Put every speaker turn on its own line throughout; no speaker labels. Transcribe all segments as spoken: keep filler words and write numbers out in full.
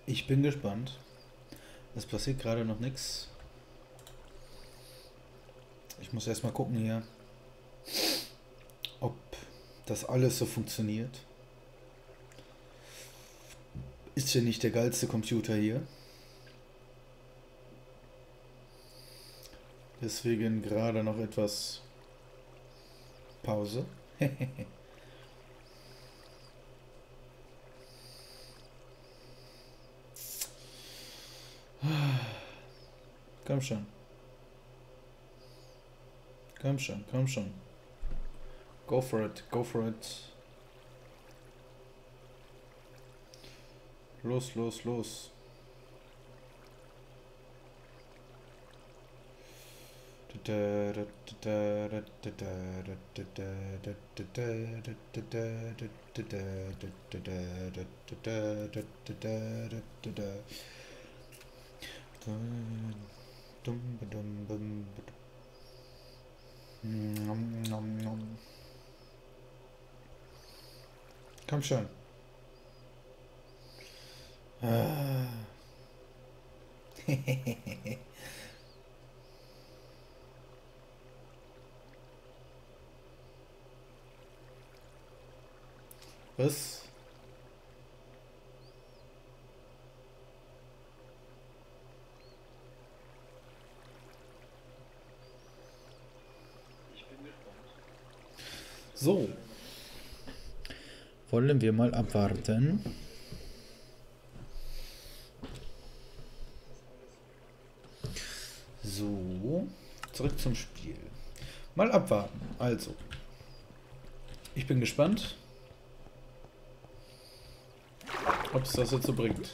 Ich bin gespannt. Es passiert gerade noch nichts. Ich muss erstmal gucken hier, ob das alles so funktioniert. Ist ja nicht der geilste Computer hier. Deswegen gerade noch etwas Pause. Komm schon. Komm schon, komm schon. Go for it, go for it. Los, los, los. Komm schon. Ah. Was? So. Wollen wir mal abwarten. So. Zurück zum Spiel. Mal abwarten. Also. Ich bin gespannt, ob es das jetzt so bringt.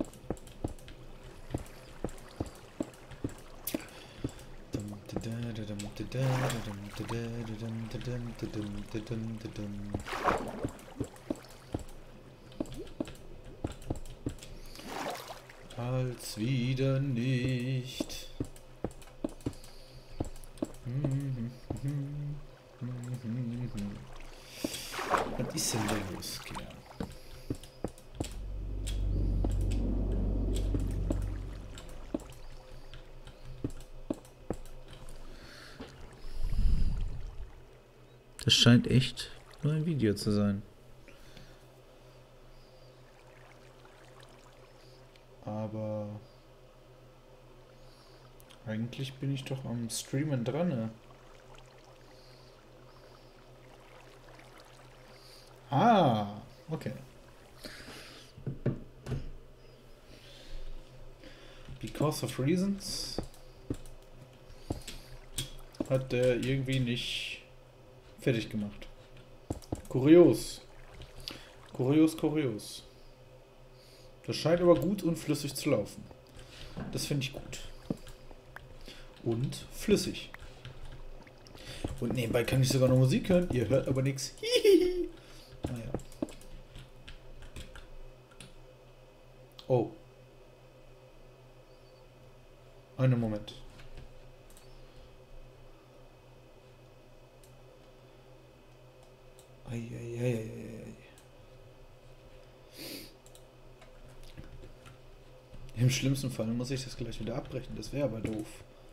Als wieder nicht. Was ist denn da los, Kinder? Das scheint echt nur ein Video zu sein. Aber eigentlich bin ich doch am Streamen dran, ne? Ah, okay. Because of reasons hat der irgendwie nicht fertig gemacht. Kurios. Kurios, kurios. Das scheint aber gut und flüssig zu laufen. Das finde ich gut. Und flüssig. Und nebenbei kann ich sogar noch Musik hören. Ihr hört aber nichts. Naja. Oh. Einen Moment. Eieieiei. Im schlimmsten Fall muss ich das gleich wieder abbrechen. Das wäre aber doof.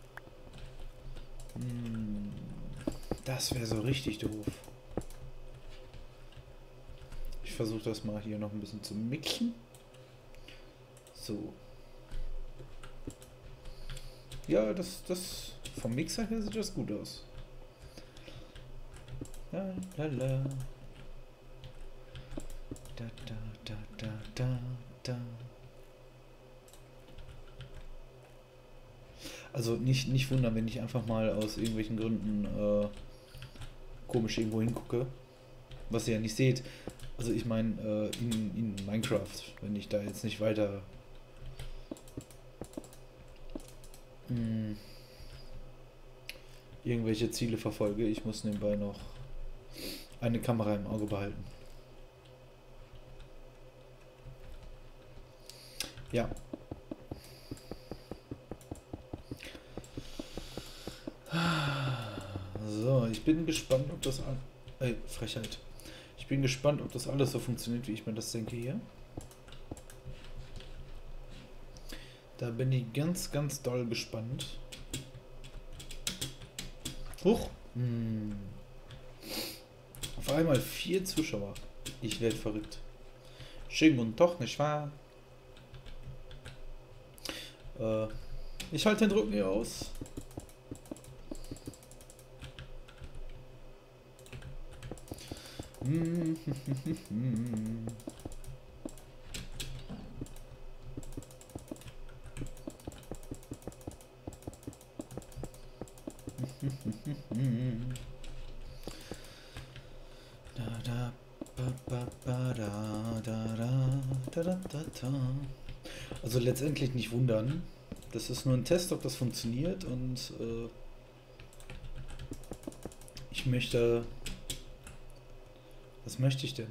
Hm, das wäre so richtig doof. Ich versuche das mal hier noch ein bisschen zu mixen. So. Ja, das, das vom Mixer her sieht das gut aus. La, la, la. Da, da, da, da, da, da. Also nicht, nicht wundern, wenn ich einfach mal aus irgendwelchen Gründen äh, komisch irgendwo hingucke. Was ihr ja nicht seht. Also ich meine äh, in, in Minecraft, wenn ich da jetzt nicht weiter mh, irgendwelche Ziele verfolge. Ich muss nebenbei noch eine Kamera im Auge behalten. Ja. So, ich bin gespannt, ob das... Ey, Frechheit. Ich bin gespannt, ob das alles so funktioniert, wie ich mir das denke hier. Da bin ich ganz, ganz doll gespannt. Huch. Hm. Auf einmal vier Zuschauer. Ich werde verrückt. Schön und doch, nicht wahr? Äh, ich halte den Druck nie aus. Hm. Also letztendlich nicht wundern. Das ist nur ein Test, ob das funktioniert und äh, ich möchte... Was möchte ich denn?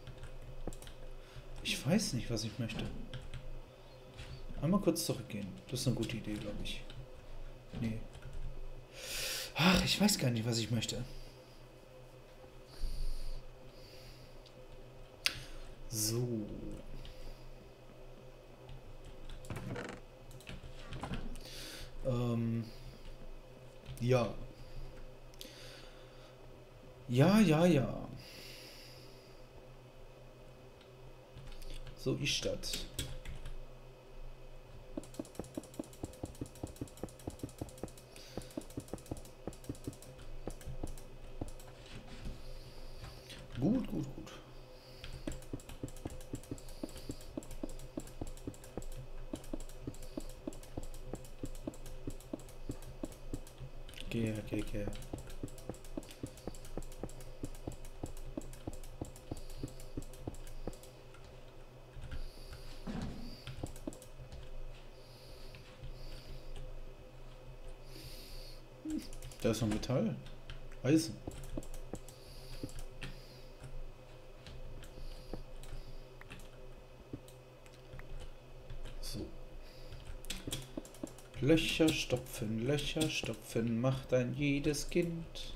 Ich weiß nicht, was ich möchte. Einmal kurz zurückgehen. Das ist eine gute Idee, glaube ich. Nee. Ach, ich weiß gar nicht, was ich möchte. So. Ähm. Ja. Ja, ja, ja. So ist das. Gut, gut, gut. Okay, okay, okay. Da ist noch Metall. Eisen. So. Löcher stopfen, Löcher stopfen, macht ein jedes Kind.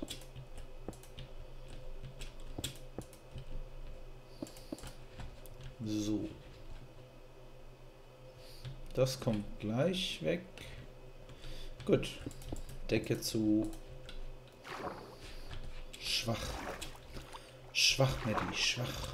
So. Das kommt gleich weg. Gut. Decke zu. Schwach. Schwach, Medi, schwach.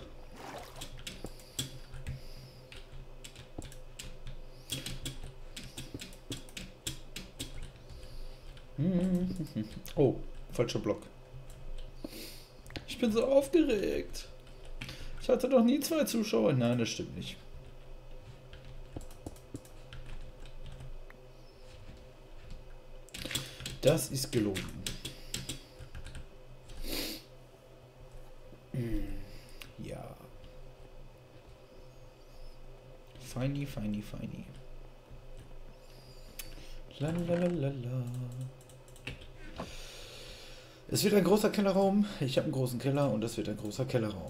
Oh, falscher Block. Ich bin so aufgeregt. Ich hatte noch nie zwei Zuschauer. Nein, das stimmt nicht. Das ist gelogen. Ja. Feini, feini, feini. Lalalala. Es wird ein großer Kellerraum. Ich habe einen großen Keller und es wird ein großer Kellerraum.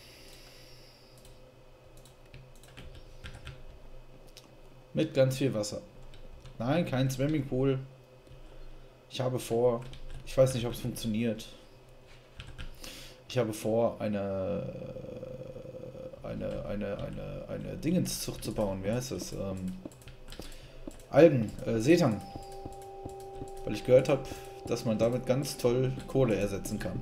Mit ganz viel Wasser. Nein, kein Swimmingpool. Ich habe vor, ich weiß nicht, ob es funktioniert. Ich habe vor, eine eine eine eine eine Dingenszucht zu bauen. Wie heißt das? Ähm, Algen, äh, Seetang. Weil ich gehört habe, dass man damit ganz toll Kohle ersetzen kann.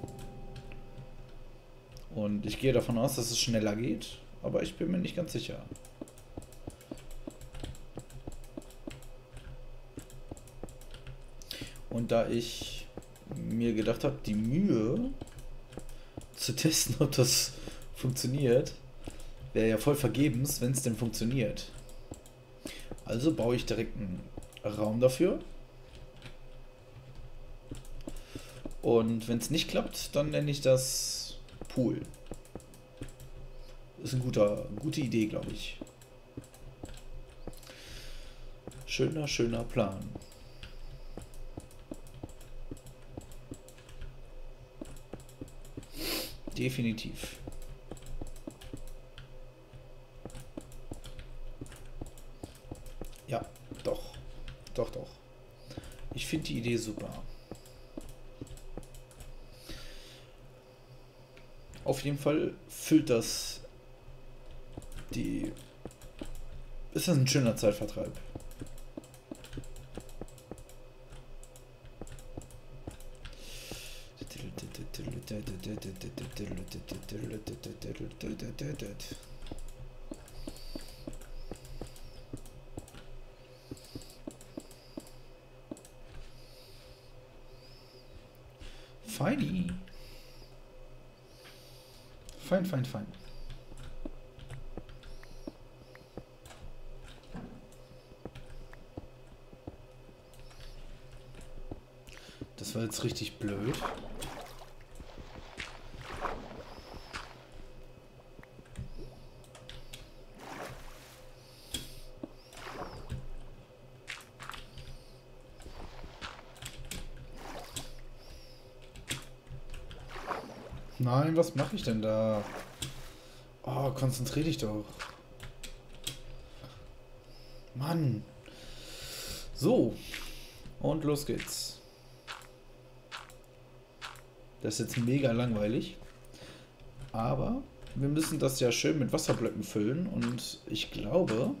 Und ich gehe davon aus, dass es schneller geht, aber ich bin mir nicht ganz sicher. Und da ich mir gedacht habe, die Mühe zu testen, ob das funktioniert, wäre ja voll vergebens, wenn es denn funktioniert. Also baue ich direkt einen Raum dafür. Und wenn es nicht klappt, dann nenne ich das Pool. Ist eine guter, gute Idee, glaube ich. Schöner, schöner Plan. Definitiv. Ja, doch. Doch, doch. Ich finde die Idee super. Auf jeden Fall füllt das die Ist das ein schöner Zeitvertreib? Feini. Fein, fein, fein. Das war jetzt richtig blöd. Nein, was mache ich denn da? Oh, konzentrier dich doch. Mann. So. Und los geht's. Das ist jetzt mega langweilig. Aber wir müssen das ja schön mit Wasserblöcken füllen. Und ich glaube,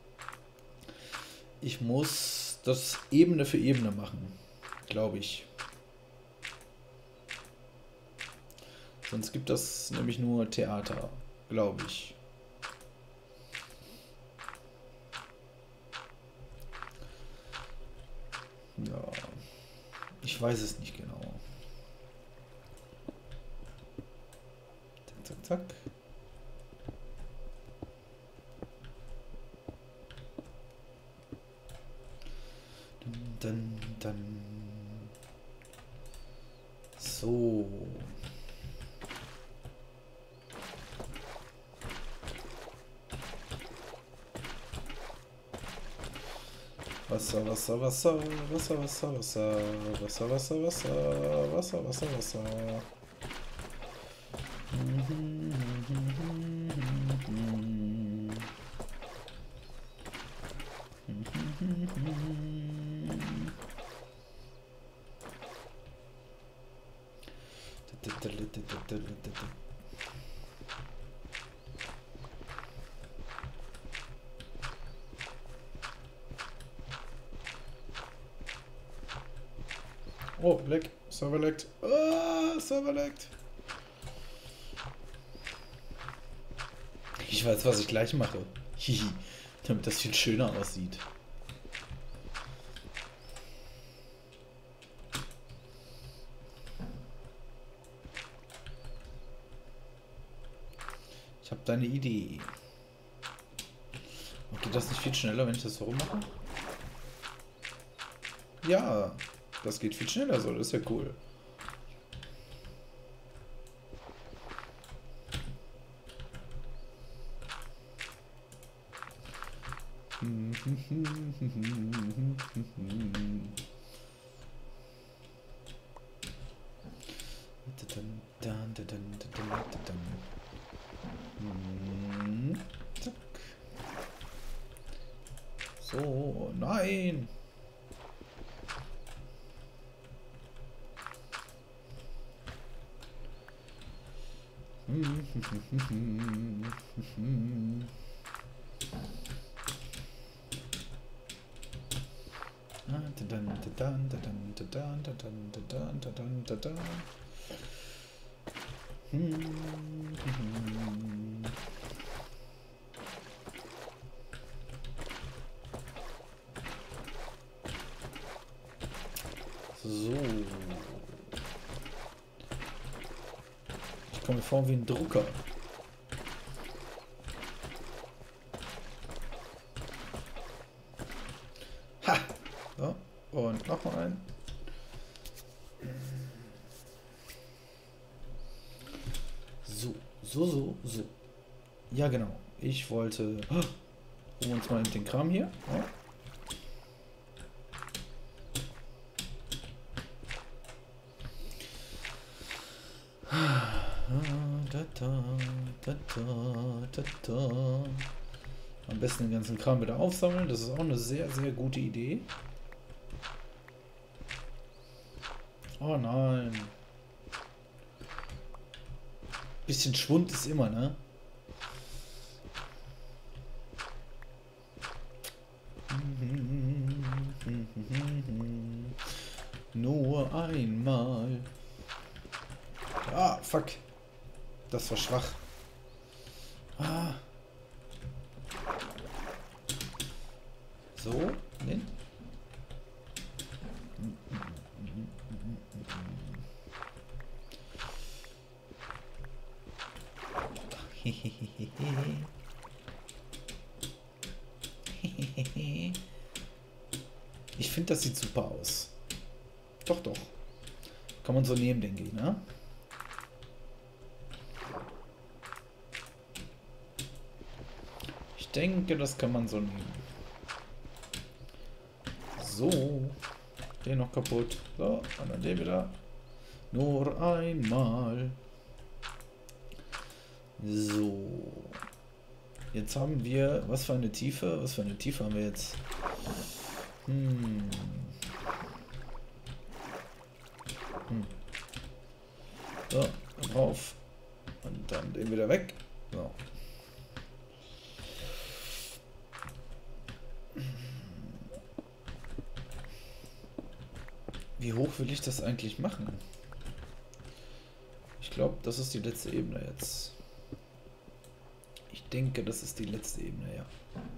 ich muss das Ebene für Ebene machen. Glaube ich. Sonst gibt das nämlich nur Theater, glaube ich. Ja, ich weiß es nicht genau. Zack, zack, zack. Dann, dann. So. Wasser, Wasser, Wasser, Wasser, Wasser, Wasser, Wasser, Wasser, Wasser, Wasser, Wasser, Wasser. Oh, leck. Server leckt. Ah, Server leckt. Ich weiß, was ich gleich mache. Hihi. Damit das viel schöner aussieht. Ich habe deine Idee. Und geht das nicht viel schneller, wenn ich das so rummache? Ja. Das geht viel schneller so, das ist ja cool. Zack. So, nein. So. Ich komme mir vor wie ein Drucker. Ha! So. Und nochmal ein. So, so, so, so. Ja, genau. Ich wollte... Oh, holen wir uns mal den Kram hier. Ja. Da, da, da, da, da, da. Am besten den ganzen Kram wieder aufsammeln. Das ist auch eine sehr, sehr gute Idee. Oh nein. Bisschen Schwund ist immer, ne? einmal. Ah, fuck. Das war schwach. Ah. So, ne? Ich finde, das sieht super aus. Doch, doch. Kann man so nehmen, denke ich, ne? Ich denke, das kann man so nehmen. So. Den noch kaputt. So, und dann den wieder. Nur einmal. So. Jetzt haben wir... Was für eine Tiefe? Was für eine Tiefe haben wir jetzt? Hm. Hm. So, drauf. Und dann den wieder weg. So. Wie hoch will ich das eigentlich machen? Ich glaube, das ist die letzte Ebene jetzt. Ich denke, das ist die letzte Ebene, ja.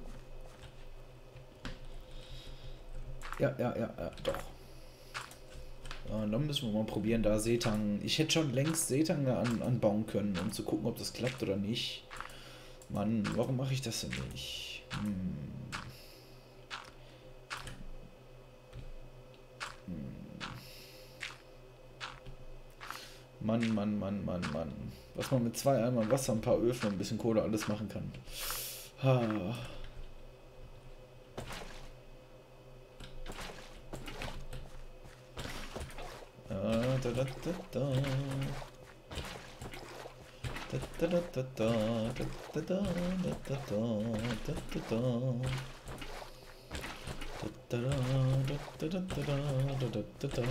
Ja, ja, ja, ja, doch. Und dann müssen wir mal probieren, da Seetang. Ich hätte schon längst Seetang an, anbauen können, um zu gucken, ob das klappt oder nicht. Mann, warum mache ich das denn nicht? Hm. Mann, Mann, Mann, Mann, Mann. Was man mit zwei Eimern Wasser, ein paar Öfen und ein bisschen Kohle alles machen kann. Ha. Da, da, da, da. Da, da, da, da, da, da, da, da, da, da, da, da, da, da.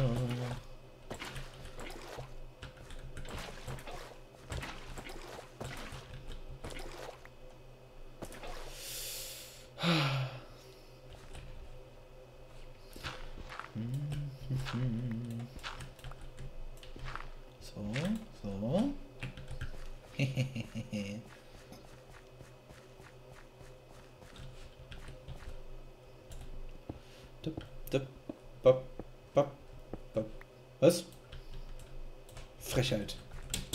So, so. Dup, dup, bop, bop, bop. Was? Frechheit.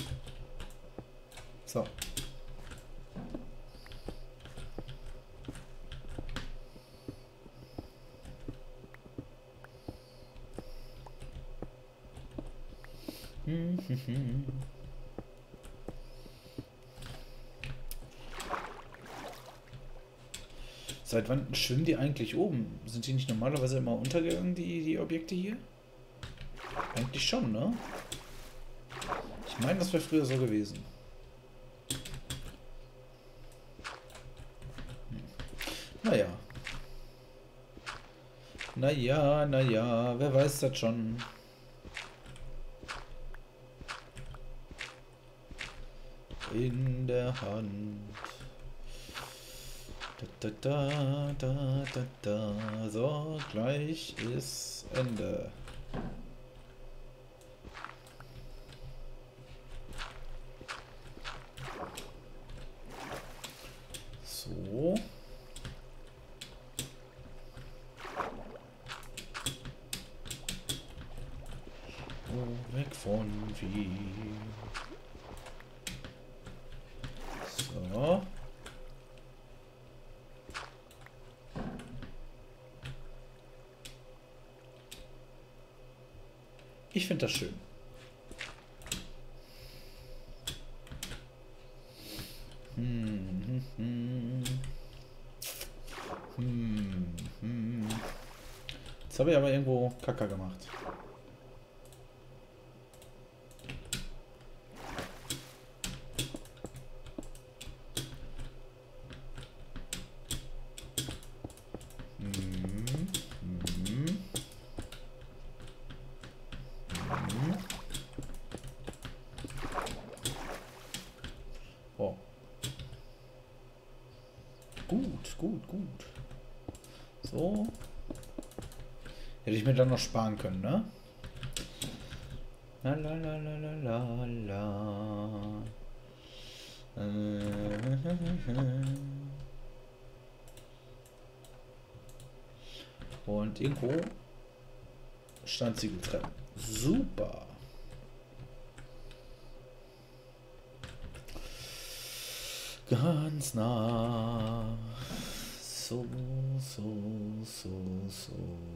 So. Seit wann schwimmen die eigentlich oben? Sind die nicht normalerweise immer untergegangen, die, die Objekte hier? Eigentlich schon, ne? Ich meine, das wäre früher so gewesen. Hm. Naja. Naja, naja, wer weiß das schon. In der Hand. Da, da, da, da, da. So, gleich ist Ende. So. Oh, weg von wie. So. Ich finde das schön. Hm, hm, hm, hm. Jetzt habe ich aber irgendwo Kacker gemacht. Oh. Gut, gut, gut. So. Hätte ich mir dann noch sparen können, ne? La la la la la la la. Und irgendwo Standsiegel treffen. Super. Ganz nah. So, so, so, so.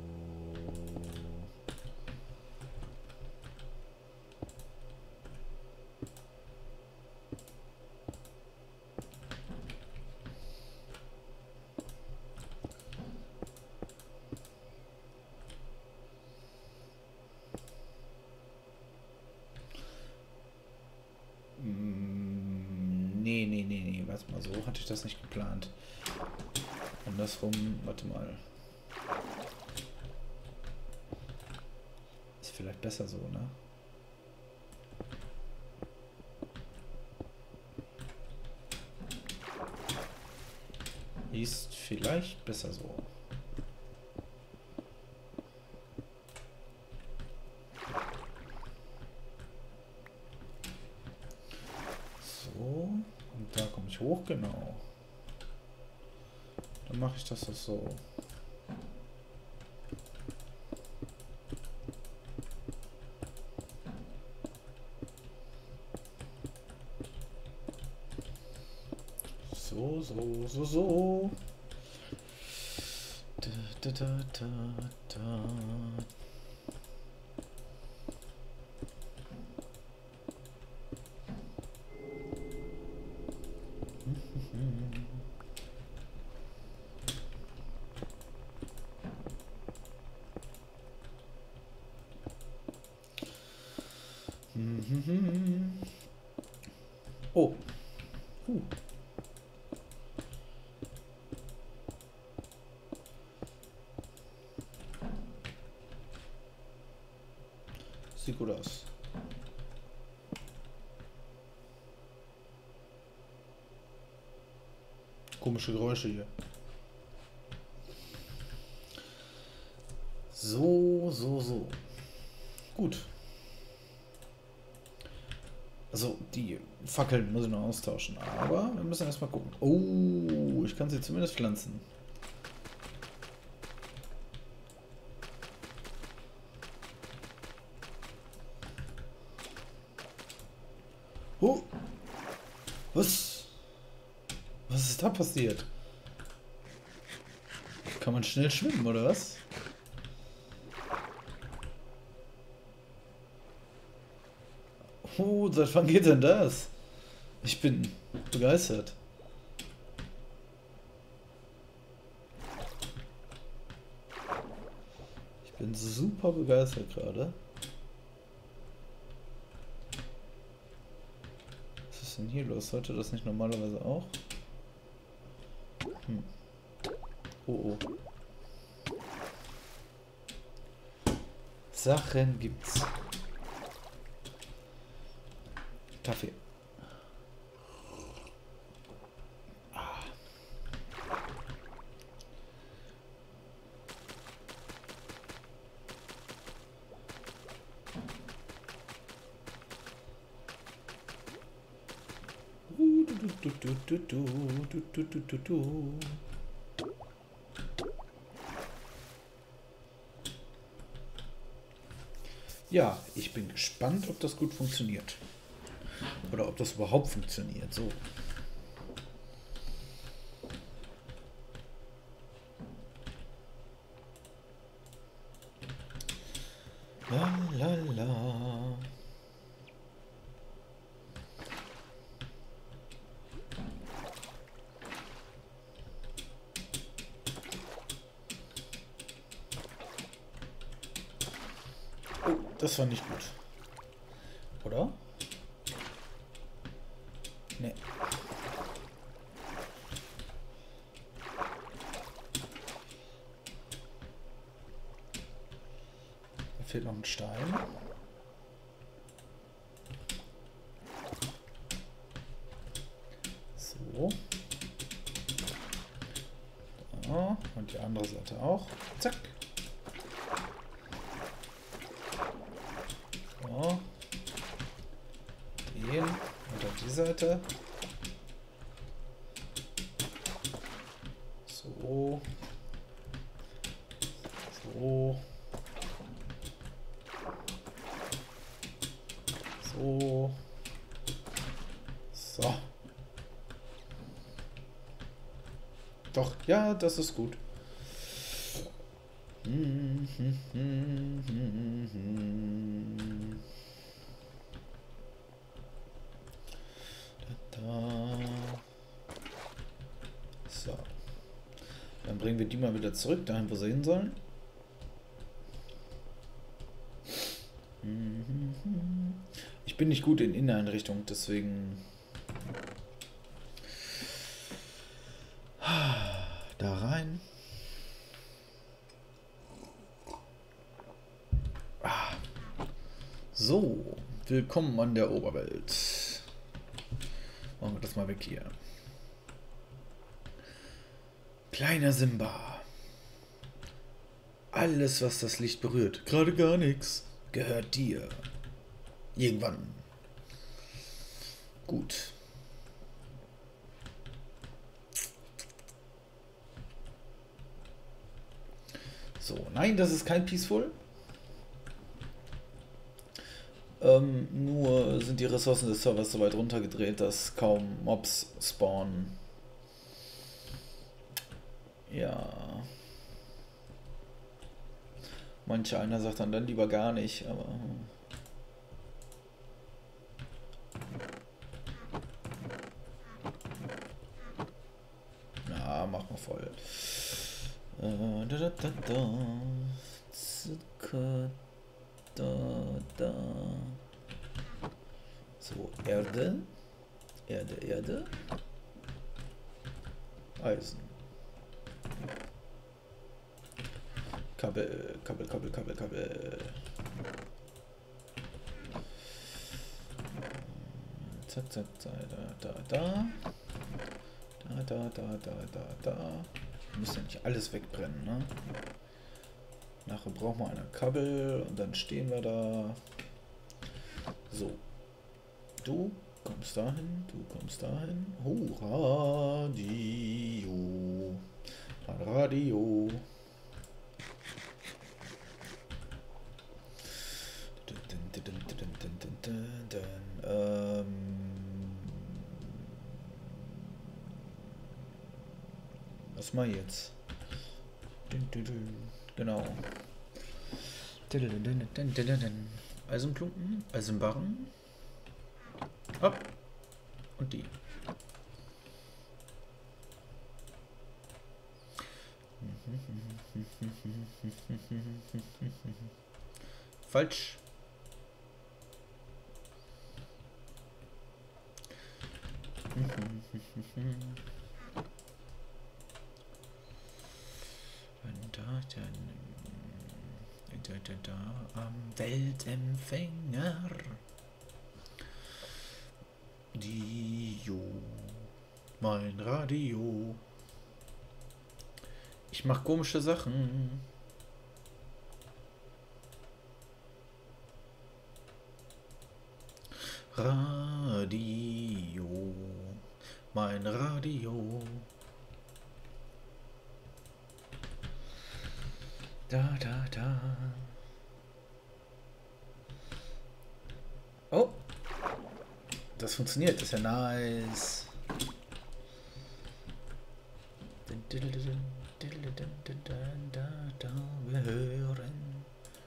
Nee, nee, nee, nee, warte mal, so hatte ich das nicht geplant. Andersrum, warte mal. Ist vielleicht besser so, ne? Ist vielleicht besser so. Und da komme ich hoch, genau. Dann mache ich das so. So, so, so, so. Da, da, da, da, da. Oh. Huh. Sieht gut aus. Komische Geräusche hier. So, so, so. Gut. Also, die Fackeln muss ich noch austauschen. Aber wir müssen erstmal gucken. Oh, ich kann sie zumindest pflanzen. Oh. Was? Was ist da passiert? Kann man schnell schwimmen, oder was? Oh, seit wann geht denn das? Ich bin begeistert. Ich bin super begeistert gerade. Was ist denn hier los? Sollte das nicht normalerweise auch? Hm. Oh, oh. Sachen gibt's. Kaffee. Ah. Du, du, du, du, du, du, du, du, du, du. Ja, ich bin gespannt, ob das gut funktioniert. Oder ob das überhaupt funktioniert. So. La la la. Oh, das war nicht gut. Oder? Nee. Da fehlt noch ein Stein. So. Da. Und die andere Seite auch. Zack. So. Seite. So. So. So. So. Doch, ja, das ist gut. Da. So. Dann bringen wir die mal wieder zurück, dahin, wo sie hin sollen. Ich bin nicht gut in Inneneinrichtung, deswegen... Da rein. Ah. So, willkommen an der Oberwelt. Machen wir das mal weg hier. Kleiner Simba. Alles, was das Licht berührt, gerade gar nichts, gehört dir. Irgendwann. Gut. So, nein, das ist kein Peaceful. Ähm, nur sind die Ressourcen des Servers so weit runtergedreht, dass kaum Mobs spawnen. Ja. Manch einer sagt dann, dann lieber gar nicht, aber... Ja, mach mal voll. Äh, da, da, da, da. Zucker, da, da. So, Erde. Erde, Erde. Eisen. Kabel, Kabel, Kabel, Kabel, Kabel. Zack, zack, zack, da, da, da. Da, da, da, da, da, da. Muss ja nicht alles wegbrennen, ne? Nachher brauchen wir eine Kabel und dann stehen wir da. So. Du kommst dahin, du kommst dahin. Oh, Radio. Radio. Ähm. Was mal jetzt? Genau. Eisenklumpen, Eisenbarren. Ab. Und die. Falsch. Da, da, da, da, am Weltempfänger. Dio, mein Radio. Ich mach komische Sachen. Radio, mein Radio. Da, da, da. Oh. Das funktioniert, das ist ja nice. Wir hören.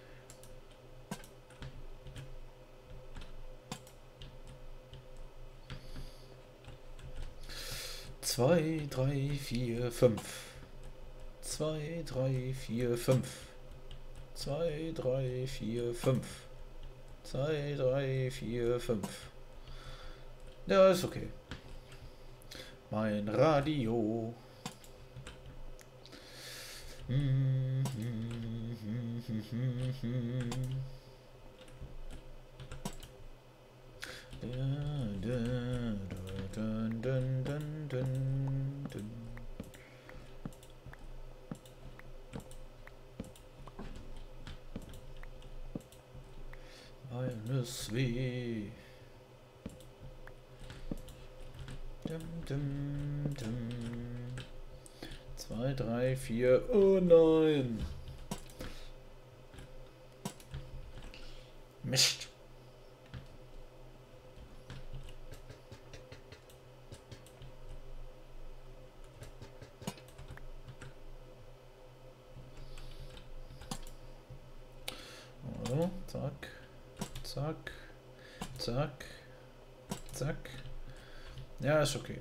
Zwei, drei, vier, fünf. Zwei, drei, vier, fünf. Zwei, drei, vier, fünf. Zwei, drei, vier, fünf. Ja, ist okay. Mein Radio. Eines weh. Zwei, drei, vier. Oh nein. Mist. So, zack, zack, zack, zack. Ja, ist okay.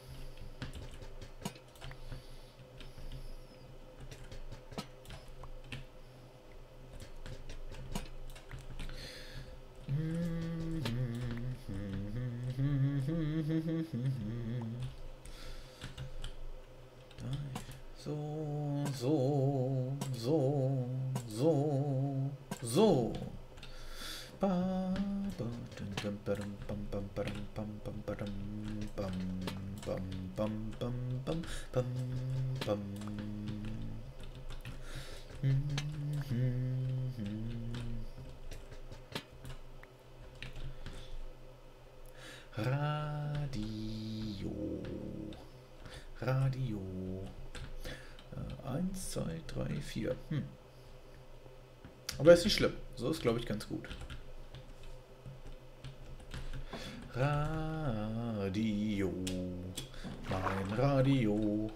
So, so, so, so, so. Ba, ba, dum, dum, badum, bam, bam, badum, bam, bam, badum, bam, bam, bam, bam, bam, bam, bam. Hm, hm, hm. Radio. Radio. Äh, eins, zwei, drei, vier. Hm. Aber ist nicht schlimm. So ist, glaube ich, ganz gut. Radio. Mein Radio.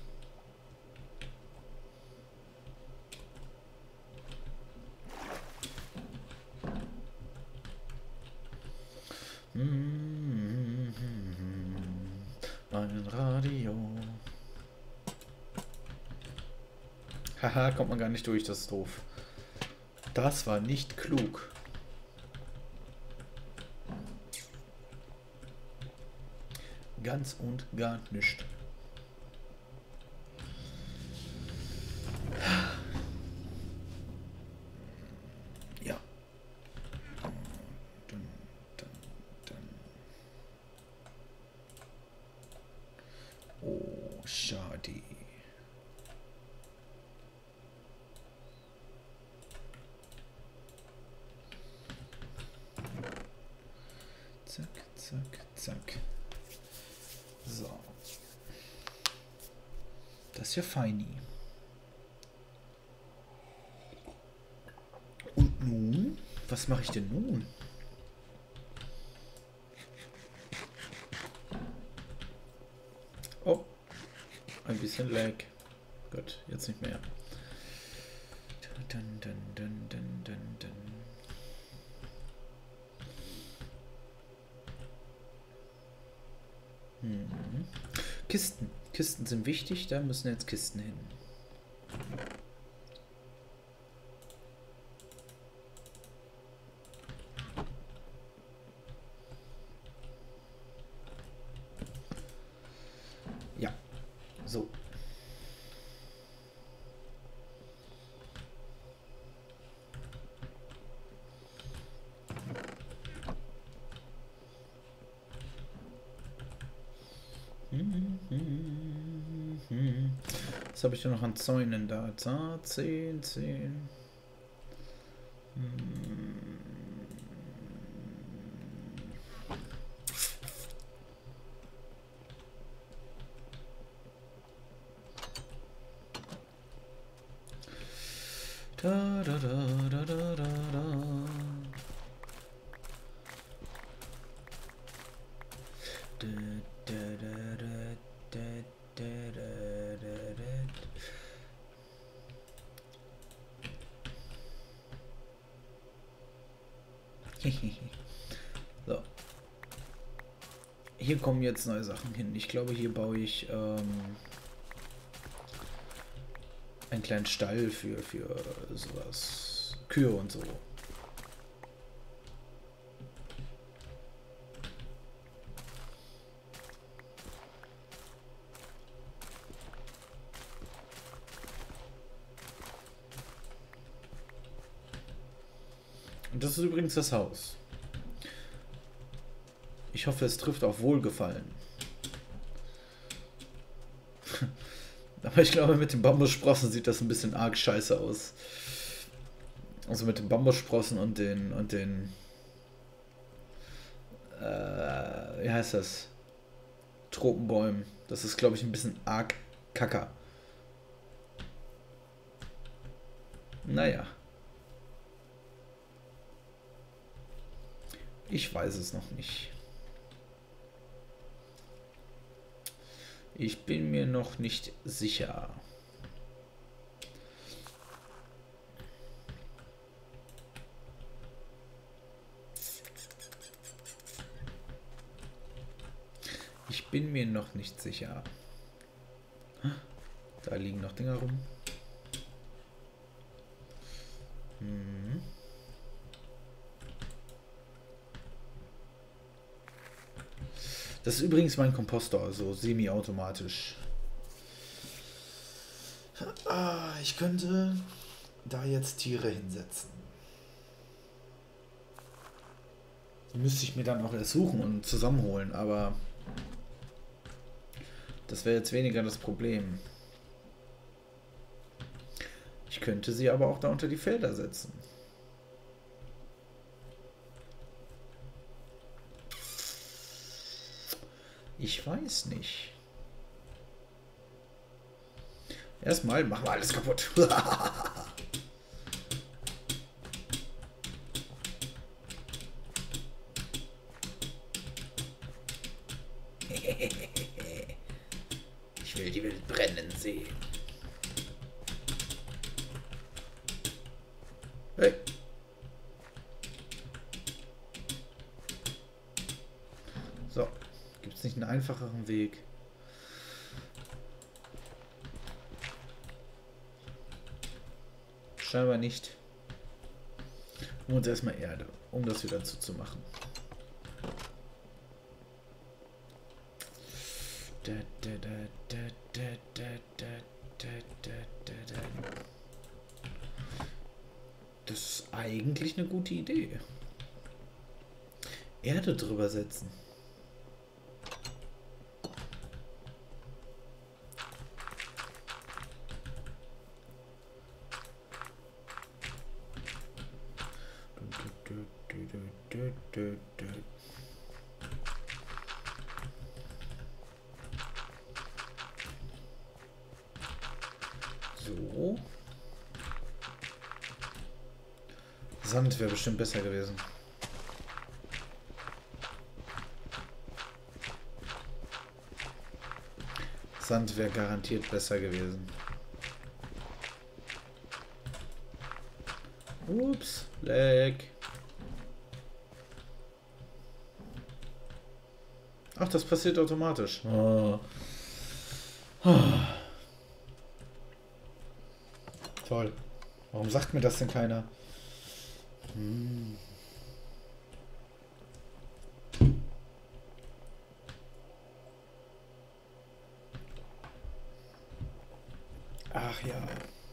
Hm, mein Radio. Haha, kommt man gar nicht durch, das ist doof. Das war nicht klug. Ganz und gar nicht. Ja. Dun, dun, dun. Oh, schade. Zack, zack, zack. So. Das ist ja feini. Und nun? Was mache ich denn nun? Oh. Ein bisschen Lag. Gut, jetzt nicht mehr. Dun, dun, dun, dun, dun, dun. Hm. Kisten. Kisten sind wichtig, da müssen jetzt Kisten hin. Ja, so. Was habe ich denn noch an Zäunen da? zehn, zehn. Da, da, da, da, da, da, da. Da, da, da, da, da, da, da, da, da. So. Hier kommen jetzt neue Sachen hin. Ich glaube, hier baue ich ähm, einen kleinen Stall für, für sowas. Kühe und so. Und das ist übrigens das Haus. Ich hoffe, es trifft auf Wohlgefallen. Aber ich glaube, mit den Bambussprossen sieht das ein bisschen arg scheiße aus. Also mit den Bambussprossen und den und den äh, wie heißt das? Tropenbäumen. Das ist, glaube ich, ein bisschen arg kacker. Naja. Ich weiß es noch nicht. Ich bin mir noch nicht sicher. Ich bin mir noch nicht sicher. Da liegen noch Dinger rum. Hm. Das ist übrigens mein Kompostor, also semi-automatisch. Ah, ich könnte da jetzt Tiere hinsetzen. Die müsste ich mir dann auch erst suchen und zusammenholen, aber das wäre jetzt weniger das Problem. Ich könnte sie aber auch da unter die Felder setzen. Ich weiß nicht. Erstmal machen wir alles kaputt. Ich will die Welt brennen sehen. Hey. So. Gibt es nicht einen einfacheren Weg? Scheinbar nicht. Holen uns erstmal Erde, um das wieder zuzumachen. Da, da, da, da, da, da, da, da, da, da, da. Das ist eigentlich eine gute Idee. Erde drüber setzen. So. Sand wäre bestimmt besser gewesen. Sand wäre garantiert besser gewesen. Ups, leck. Ach, das passiert automatisch. Oh. Toll. Warum sagt mir das denn keiner? Hm. Ach ja.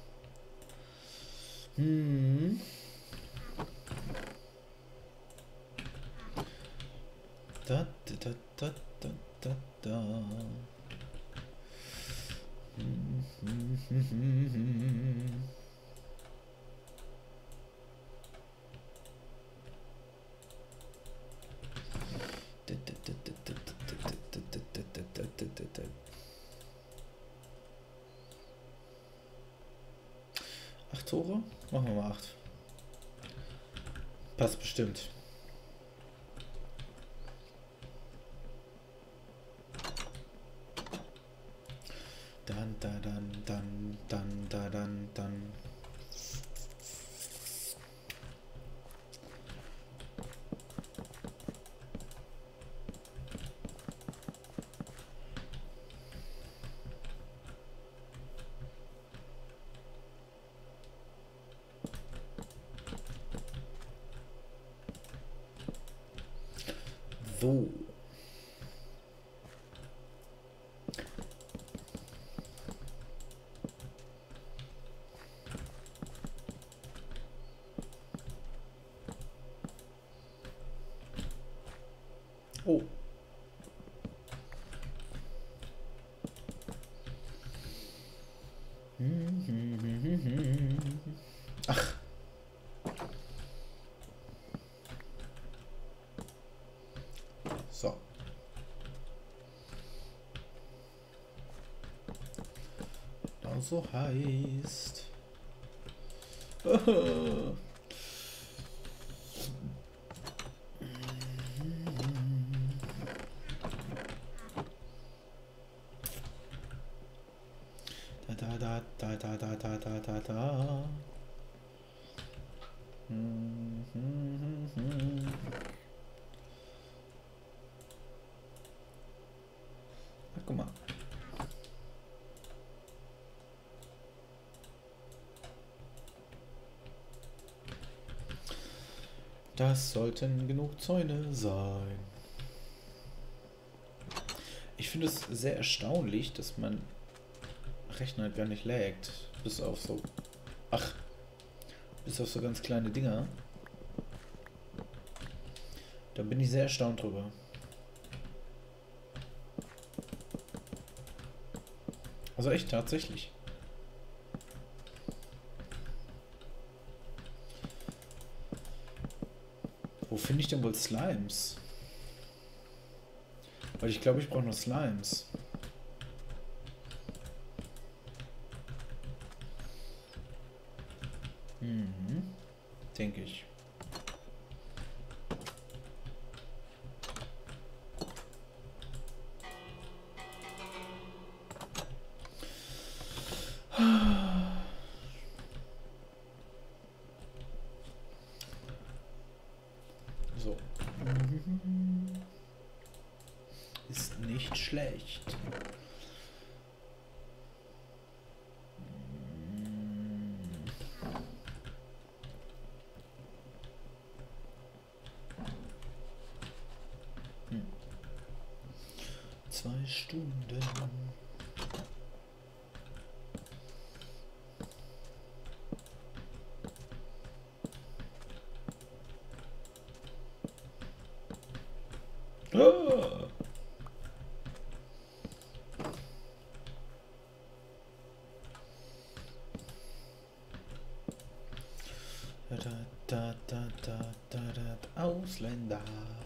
Hm. Da, da, da, da, da, da, da. Hm, hm, hm, hm, hm. Acht Tore? Machen wir mal acht. Passt bestimmt. Dann, da, dann, dann, dann, da, dann, dann. So. Oh. Ach. So. so heißt. Da da da da da da da da da da. Hm, hm, hm, hm. Ach, guck mal. Das sollten genug Zäune sein. Ich finde es sehr erstaunlich, dass mein Rechner gar nicht laggt. Bis auf so... Ach, bis auf so ganz kleine Dinger. Da bin ich sehr erstaunt drüber. Also echt, tatsächlich. Wo finde ich denn wohl Slimes? Weil ich glaube, ich brauche noch Slimes. Mhm. Denke ich. So. Ist nicht schlecht. Hm. Zwei Stunden. Ah! Da, da, da, da, da, da, Ausländer.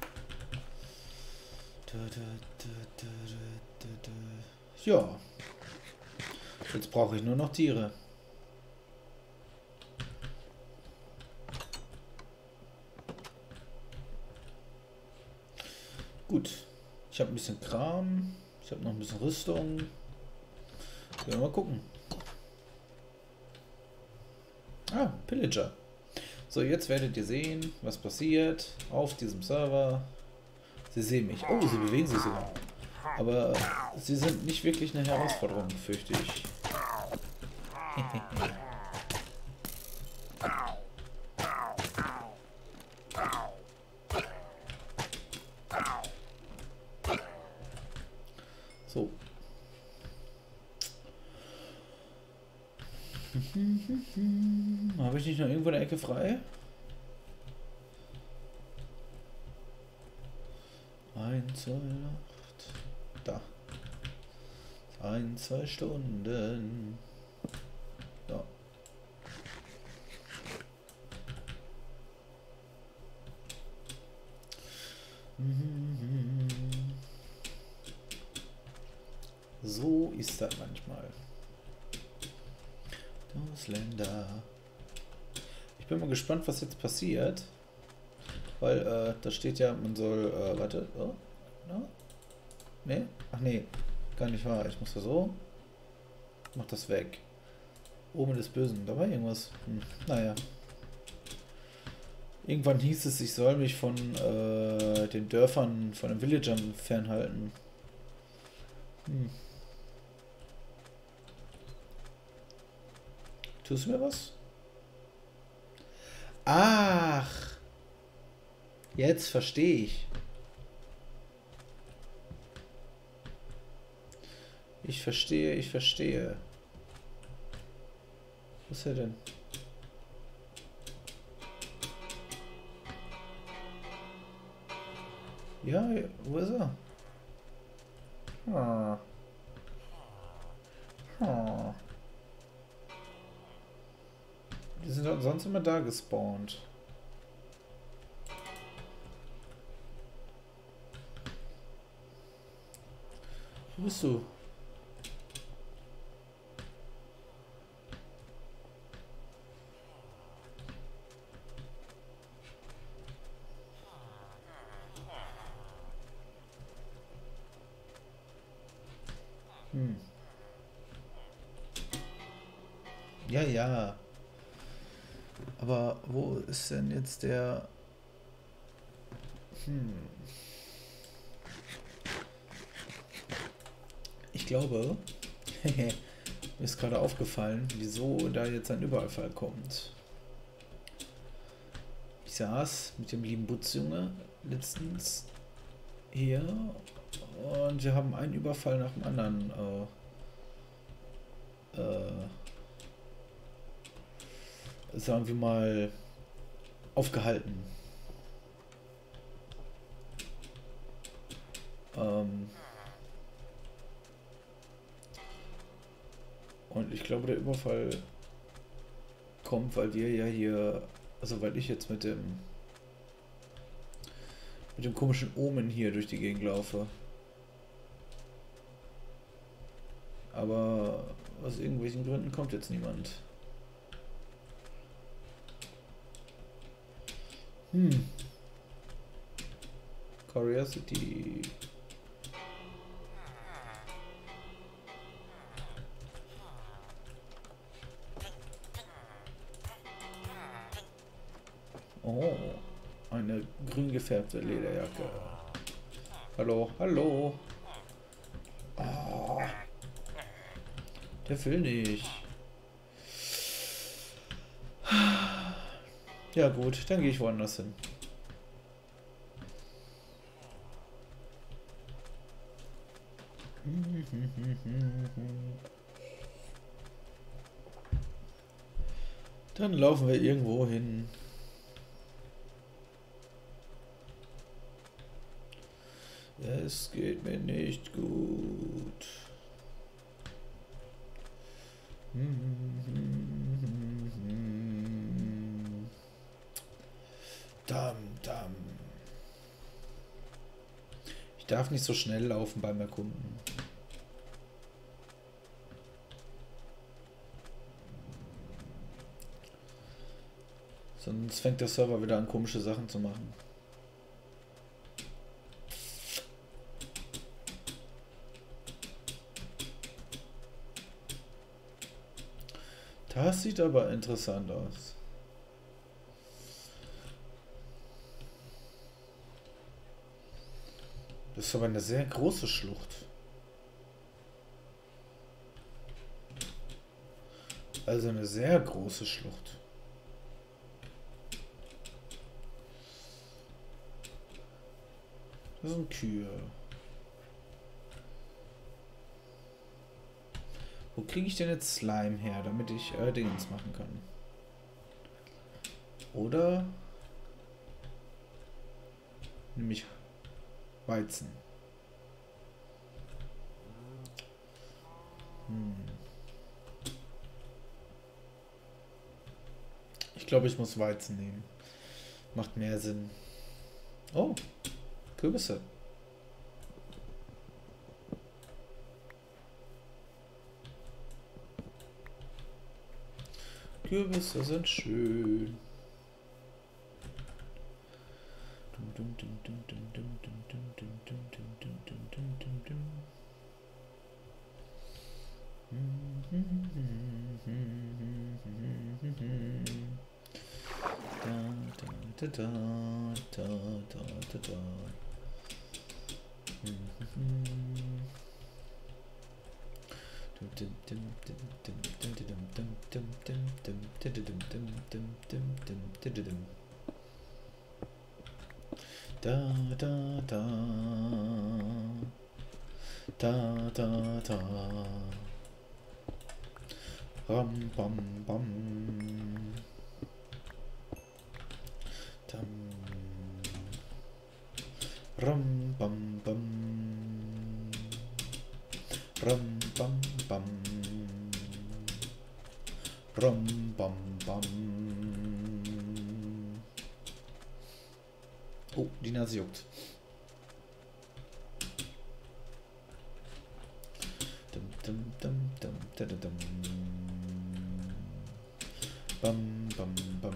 Da, da, da, da, da, da. Ja. Jetzt brauche ich nur noch Tiere. Gut. Ich habe ein bisschen Kram. Ich habe noch ein bisschen Rüstung. Werden wir mal gucken. Ah, Pillager. So, jetzt werdet ihr sehen, was passiert auf diesem Server. Sie sehen mich. Oh, sie bewegen sich sogar. Aber sie sind nicht wirklich eine Herausforderung, fürchte ich. So. Habe ich nicht noch irgendwo eine Ecke frei? Ein, zwei, acht. Da. Ein, zwei Stunden. Ja. So ist das manchmal. Ausländer. Ich bin mal gespannt, was jetzt passiert. Weil, äh, da steht ja, man soll, äh, warte, oh, no? Nee? Ach nee, gar nicht wahr. Ich muss da so. Mach das weg. Omen des Bösen. Da war irgendwas. Hm. Naja. Irgendwann hieß es, ich soll mich von äh, den Dörfern, von den Villagern fernhalten. Hm. Tust du mir was? Ach! Jetzt verstehe ich. Ich verstehe, ich verstehe. Was ist er denn? Ja, wo ist er? Ah. Ah. Die sind doch sonst immer da gespawnt. Wo bist du? Ja, ja. Aber wo ist denn jetzt der... Hm. Ich glaube, mir ist gerade aufgefallen, wieso da jetzt ein Überfall kommt. Ich saß mit dem lieben Butzjunge letztens hier und wir haben einen Überfall nach dem anderen äh, äh, sagen wir mal aufgehalten. Ähm, und ich glaube, der Überfall kommt, weil wir ja hier, also weil ich jetzt mit dem mit dem komischen Omen hier durch die Gegend laufe. Aber aus irgendwelchen Gründen kommt jetzt niemand. Hm. Curiosity. Oh, eine grün gefärbte Lederjacke. Hallo, hallo. Oh, der will nicht. Ja gut, dann gehe ich woanders hin. Dann laufen wir irgendwo hin. Es geht mir nicht gut. Dam, dam. Ich darf nicht so schnell laufen beim Erkunden. Sonst fängt der Server wieder an, komische Sachen zu machen. Das sieht aber interessant aus. Das ist aber eine sehr große Schlucht. Also eine sehr große Schlucht. Das sind Kühe. Wo kriege ich denn jetzt Slime her, damit ich äh, Dingens machen kann? Oder nämlich Weizen. Hm. Ich glaube, ich muss Weizen nehmen. Macht mehr Sinn. Oh, Kürbisse. Kürbisse sind schön. Da, da, da, da, da, da. Da, da, da. Da, da, da. Ram, bam, bam. Dam. Ram, bam, bam. Ram, bam, bam. Ram, bam, bam. Oh, die Nase juckt. Dum, dum, dum, dum, da, da, dum. Bam, bam, bam.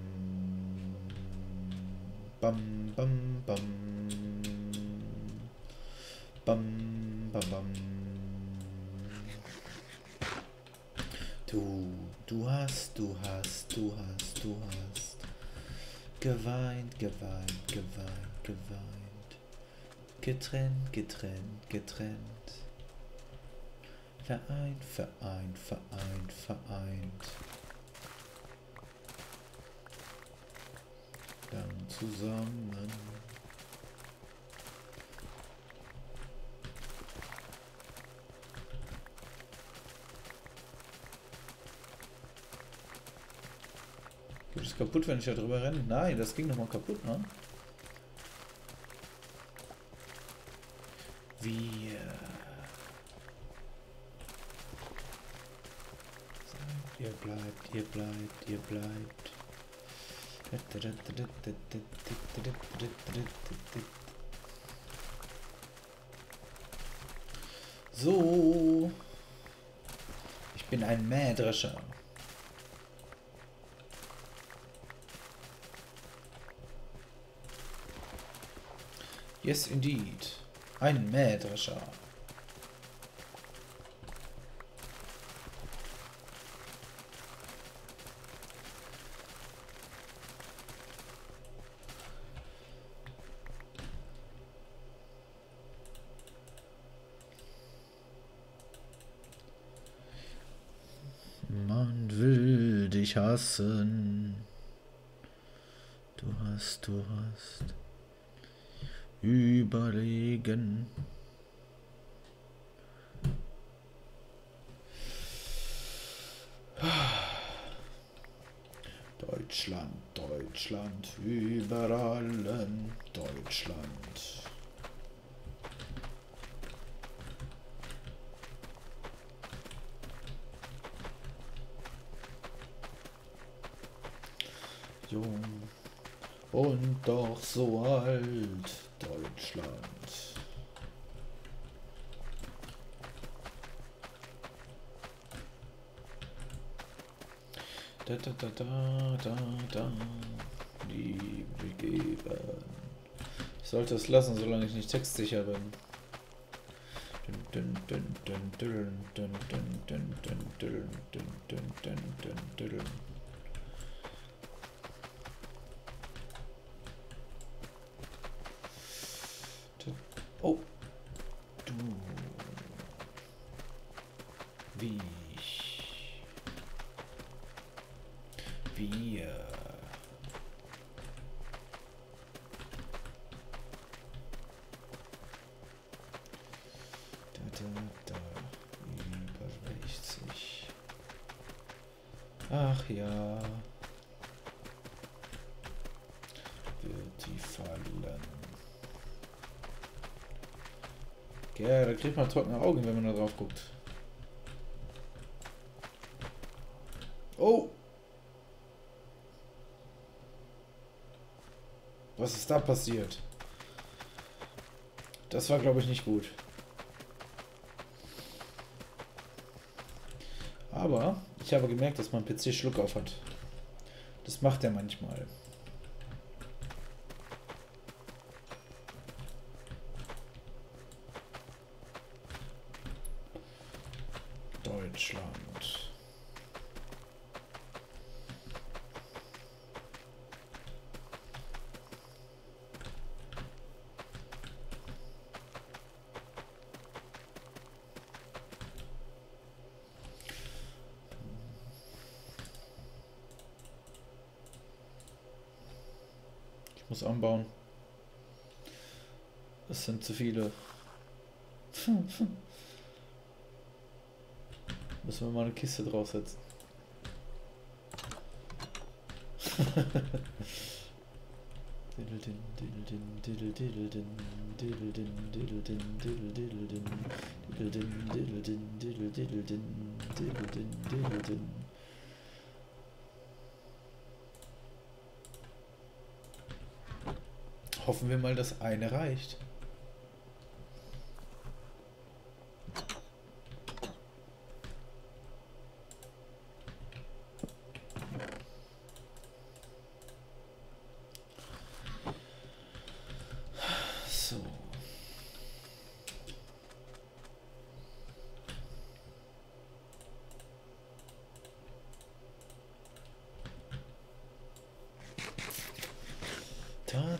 Bam, bam, bam. Bam, bam, bam. Du, Du hast, du hast, du hast, du hast geweint, geweint, geweint, geweint. Getrennt, getrennt, getrennt. Vereint, vereint, vereint, vereint. Dann zusammen. Geht es kaputt, wenn ich da drüber renne? Nein, das ging nochmal kaputt, ne? Wir. Ihr bleibt, ihr bleibt, ihr bleibt. So. Ich bin ein Mähdrescher. Yes, indeed. Ein Mähdrescher. Man will dich hassen. Du hast, du hast. Überlegen. Deutschland, Deutschland, über allen Deutschland. Jung und doch so alt, Deutschland. Da da da da da da. Liebe geben. Ich sollte es lassen, solange ich nicht textsicher bin. Dun, dun, dun, dun, dun, dun, dun, dun, dun, dun, dun, dun, dun, dun, dun. Oh, du, wie ich, wir, da, da, da, über sechzig, ach ja, wird die fallen. Ja, da kriegt man trockene Augen, wenn man da drauf guckt. Oh! Was ist da passiert? Das war, glaube ich, nicht gut. Aber ich habe gemerkt, dass mein P C Schluck auf hat. Das macht er manchmal. Deutschland. Ich muss anbauen. Es sind zu viele. Müssen wir mal eine Kiste draufsetzen. Hoffen wir mal, dass eine reicht.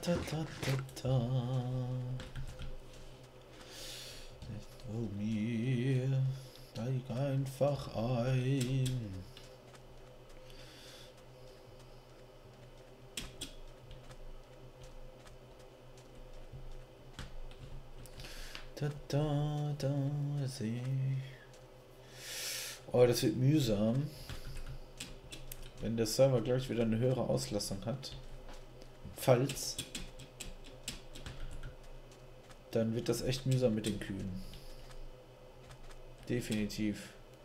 ta, ta, ta, ta. Oh, mir steig einfach ein. Da, da, da, See. Oh, das wird mühsam. Wenn der Server gleich wieder eine höhere Auslastung hat. Falls. Dann wird das echt mühsam mit den Kühen. Definitiv.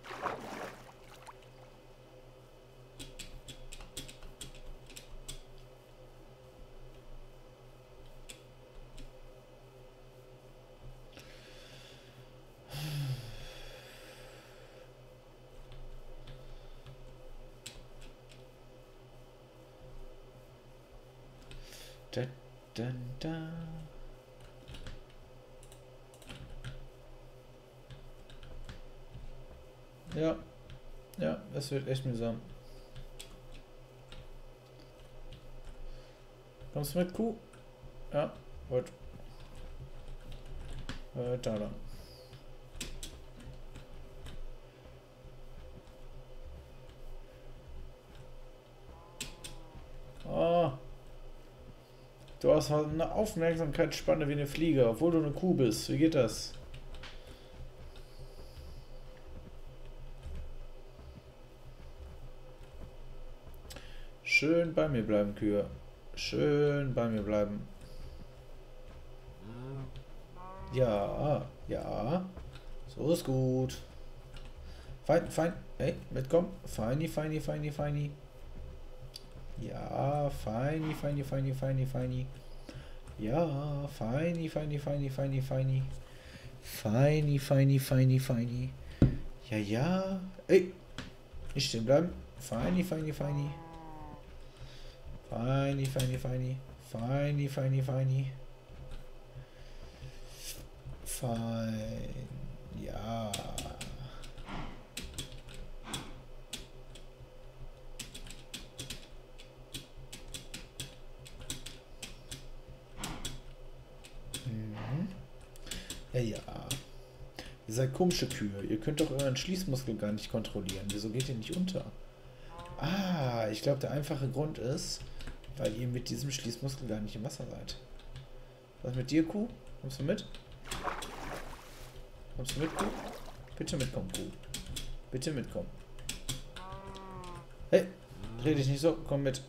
Da, da, da. Ja, ja, es wird echt mühsam. Kommst du mit, Kuh? Ja, gut. Äh, da dann. Oh. Du hast eine Aufmerksamkeitsspanne wie eine Fliege, obwohl du eine Kuh bist. Wie geht das? Schön bei mir bleiben, Kühe. Schön bei mir bleiben. Ja, ja. So ist gut. Fein, fein. Hey, mitkommen. Feini, feini, feini, feini. Ja, feini, feini, feini, feini, feini. Ja, feini, feini, feini, feini, feini. Feini, feini, feini, feini. Ja, ja. Ey, nicht stehen bleiben. Feini, feini, feini. Feini, feini, feini. Feini, feini, feini. Fein. Ja. Mhm. Ja, ja. Ihr seid komische Kühe. Ihr könnt doch euren Schließmuskel gar nicht kontrollieren. Wieso geht ihr nicht unter? Ah, ich glaube, der einfache Grund ist, weil ihr mit diesem Schließmuskel gar nicht im Wasser seid. Was mit dir, Kuh? Kommst du mit? Kommst du mit, Kuh? Bitte mitkommen, Kuh. Bitte mitkommen. Hey, dreh dich nicht so. Komm mit.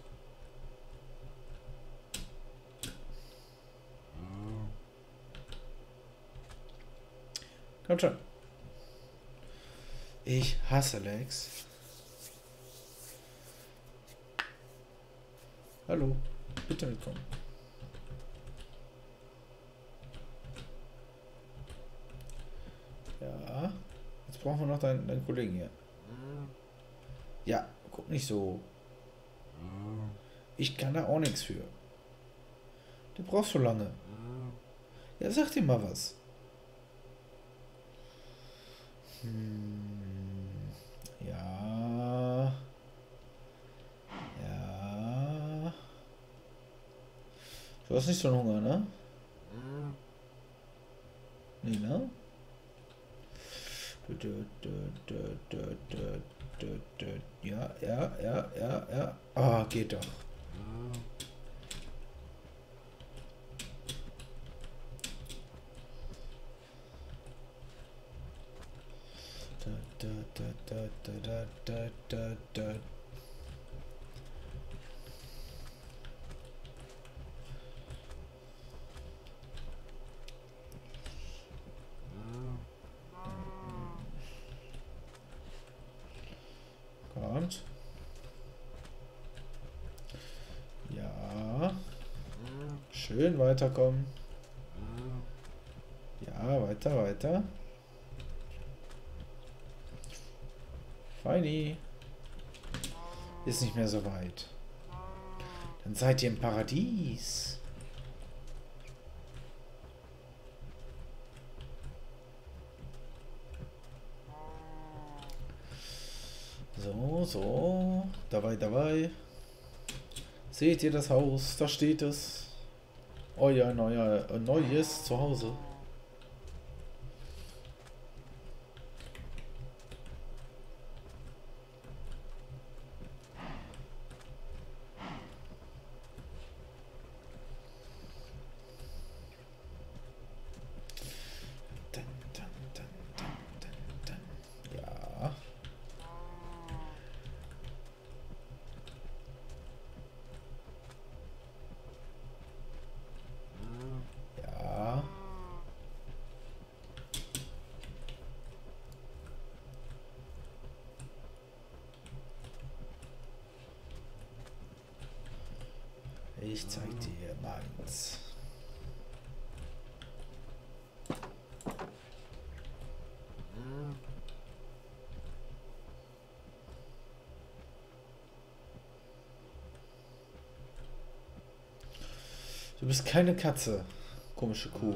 Komm schon. Ich hasse Lex. Hallo. Bitte mitkommen. Ja. Jetzt brauchen wir noch deinen, deinen Kollegen hier. Ja, guck nicht so. Ich kann da auch nichts für. Du brauchst so lange. Ja, sag dir mal was. Hm. Ja. Ja. Du hast nicht so einen Hunger, ne? Nee, ne? Ja, ja, ja, ja, ja. Ah, geht doch. Da, da, da, da, da, da, da. Kommt. Ja. Schön weiterkommen. Ja, weiter, weiter. Feini. Ist nicht mehr so weit. Dann seid ihr im Paradies. So, so. Dabei, dabei. Seht ihr das Haus? Da steht es. euer neuer, neues Zuhause. Dun, dun, dun, dun, dun, dun. Ja. Ja. Ich zeig dir meins. Du bist keine Katze, komische Kuh.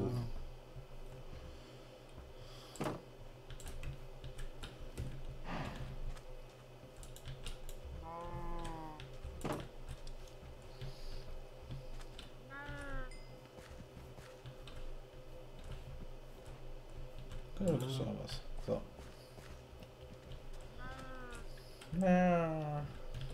Ja, das ist auch was. So. Na.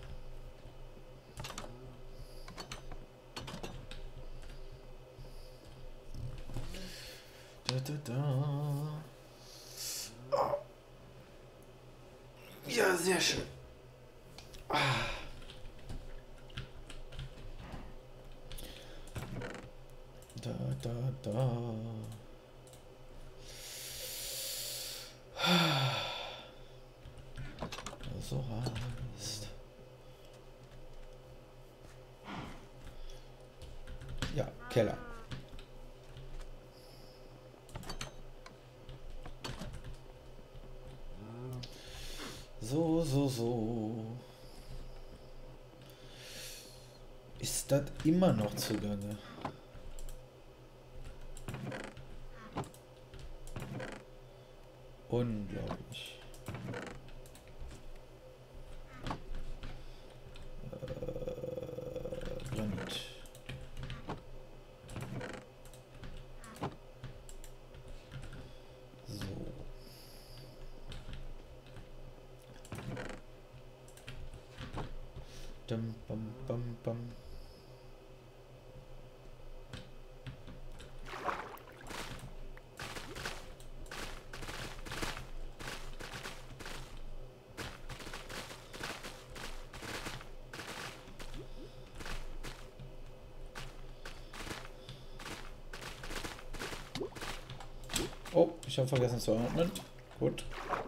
Da, da, da. Oh. Ja, sehr schön. Ah. Da, da, da. So heißt. Ja, Keller. So, so, so. Ist das immer noch zugange? Unglaublich. Äh, Granit. So. Dum, bum, bum, bum. Oh, ich habe vergessen zu ordnen. Gut.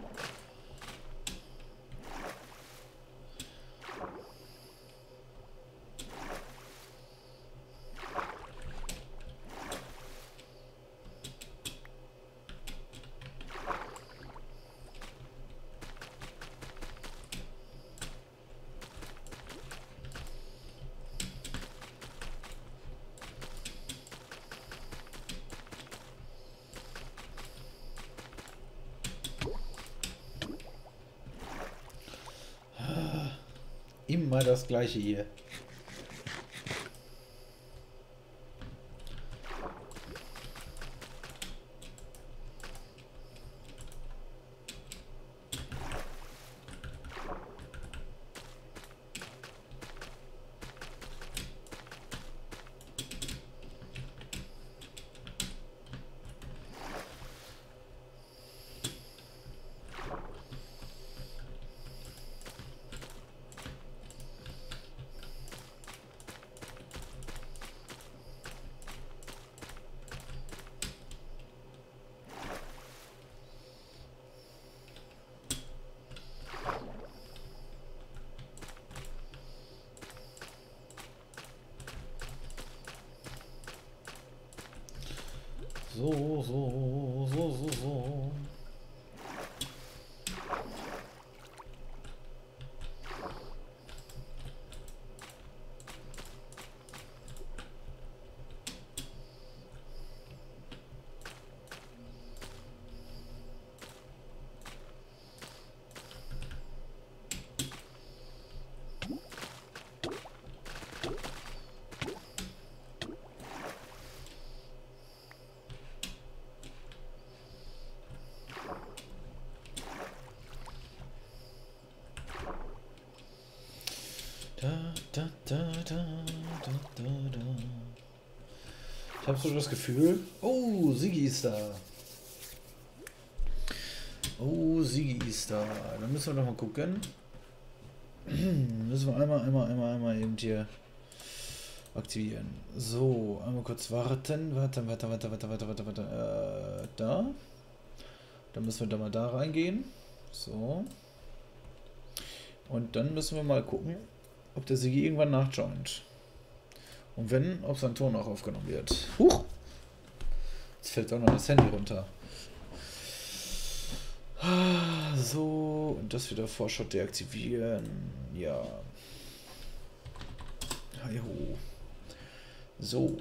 Immer das gleiche hier. So, so, so, so, so. Da, da, da, da, da, da, da. Ich habe so das Gefühl. Oh, Sigi ist da. Oh, Sigi ist da. Dann müssen wir noch mal gucken. Müssen wir einmal, einmal, einmal, einmal eben hier aktivieren. So, einmal kurz warten. Warte, warte, warte, warte, warte, warte, warte. Äh, da. Dann müssen wir da mal da reingehen. So. Und dann müssen wir mal gucken, ob der Sigi irgendwann nachjoint. Und wenn, ob sein Ton auch aufgenommen wird. Huch! Jetzt fällt auch noch das Handy runter. So, und das wieder Vorschau deaktivieren. Ja. Hallo. So.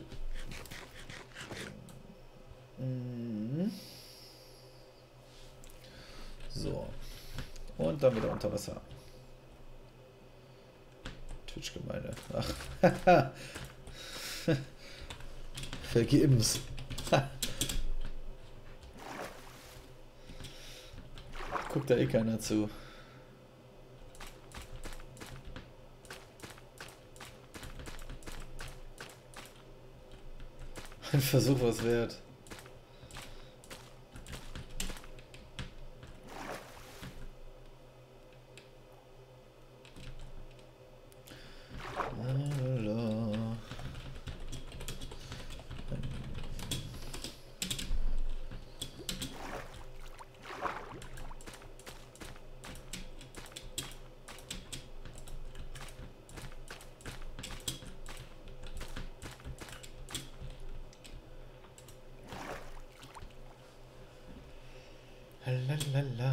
Mhm. So. Und dann wieder unter Wasser. Twitch-Gemeinde. Ach. Vergebens. Guckt da eh keiner zu. Ein Versuch was wert. Lalalala.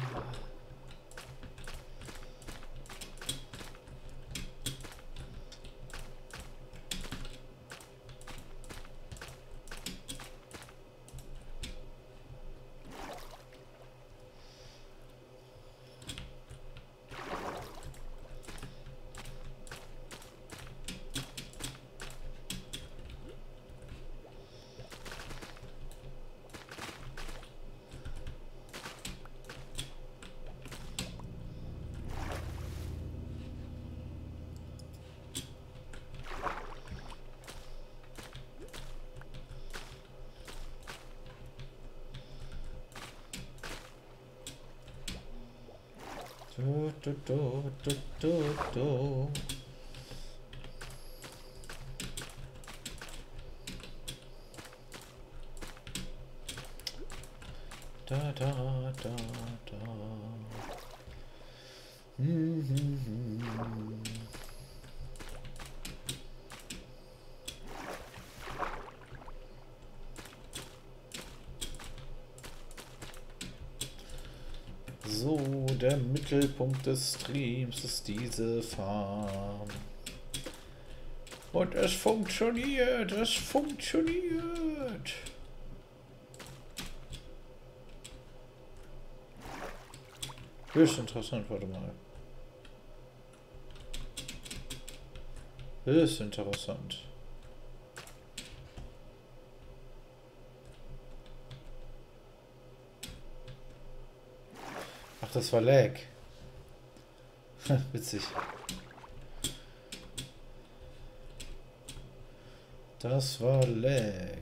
Du, du, du, du, du, du. Da, da, da, da. Hm, hm, hm. So, der Mittelpunkt des Streams ist diese Farm. Und es funktioniert, es funktioniert. Höchst interessant, warte mal. Höchst interessant. Ach, das war Lag. Witzig. Das war Lag.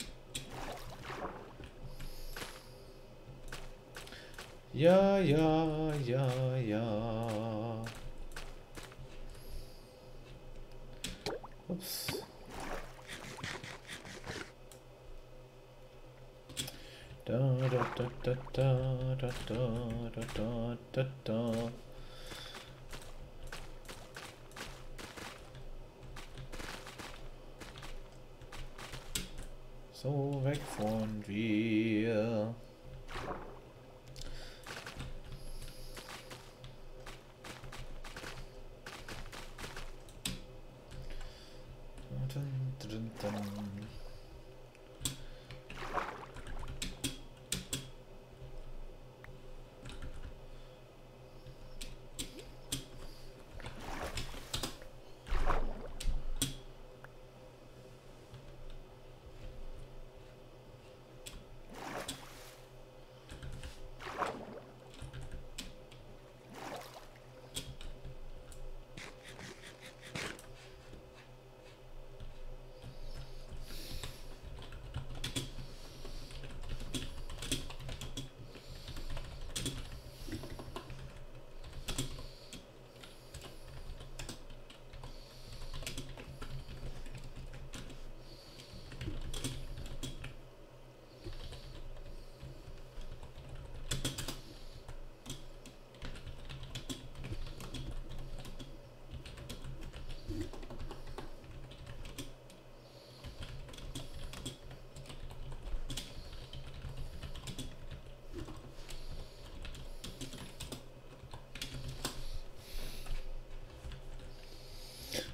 Ja, ja, ja, ja. Ups. Da, da, da, da, da, da, da, da, da, da. So, weg von wir. Dun, dun, dun.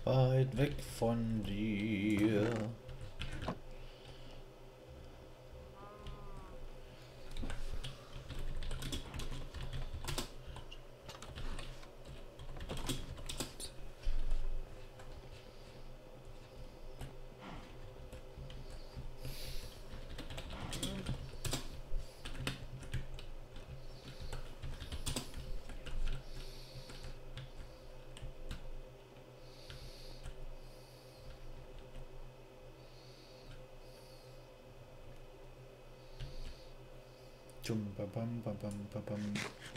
weit weg von dir. Jum, babam, babam, babam.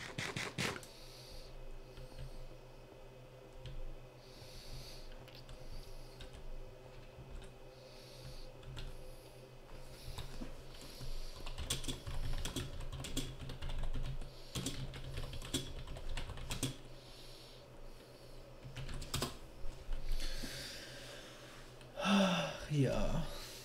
Ja.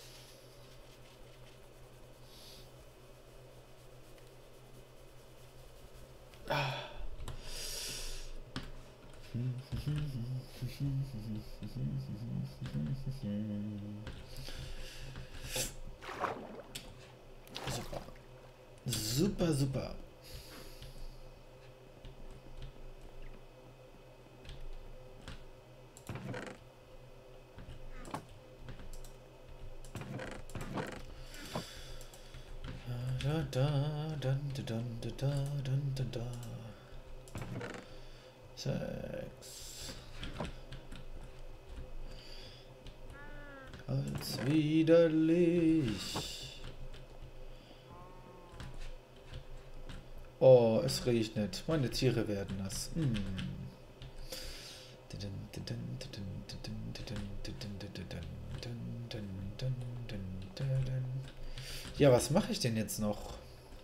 Super. Super, super. Da, da, da, da, da, da, da, da, da. Sechs. Als widerlich. Oh, es regnet. Meine Tiere werden nass. Hm. Ja, was mache ich denn jetzt noch?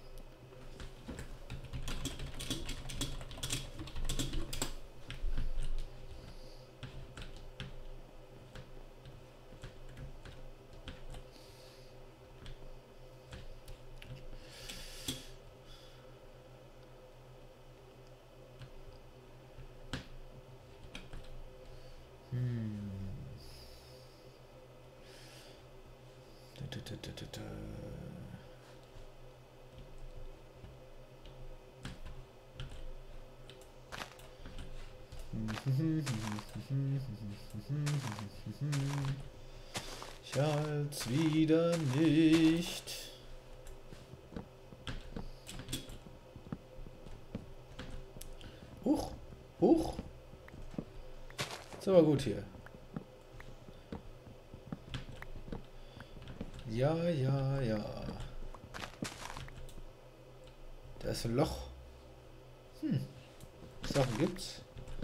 Ich halt's wieder nicht. Huch, huch. Ist aber gut hier. Ja, ja, ja. Da ist ein Loch. Hm. Sachen gibt's.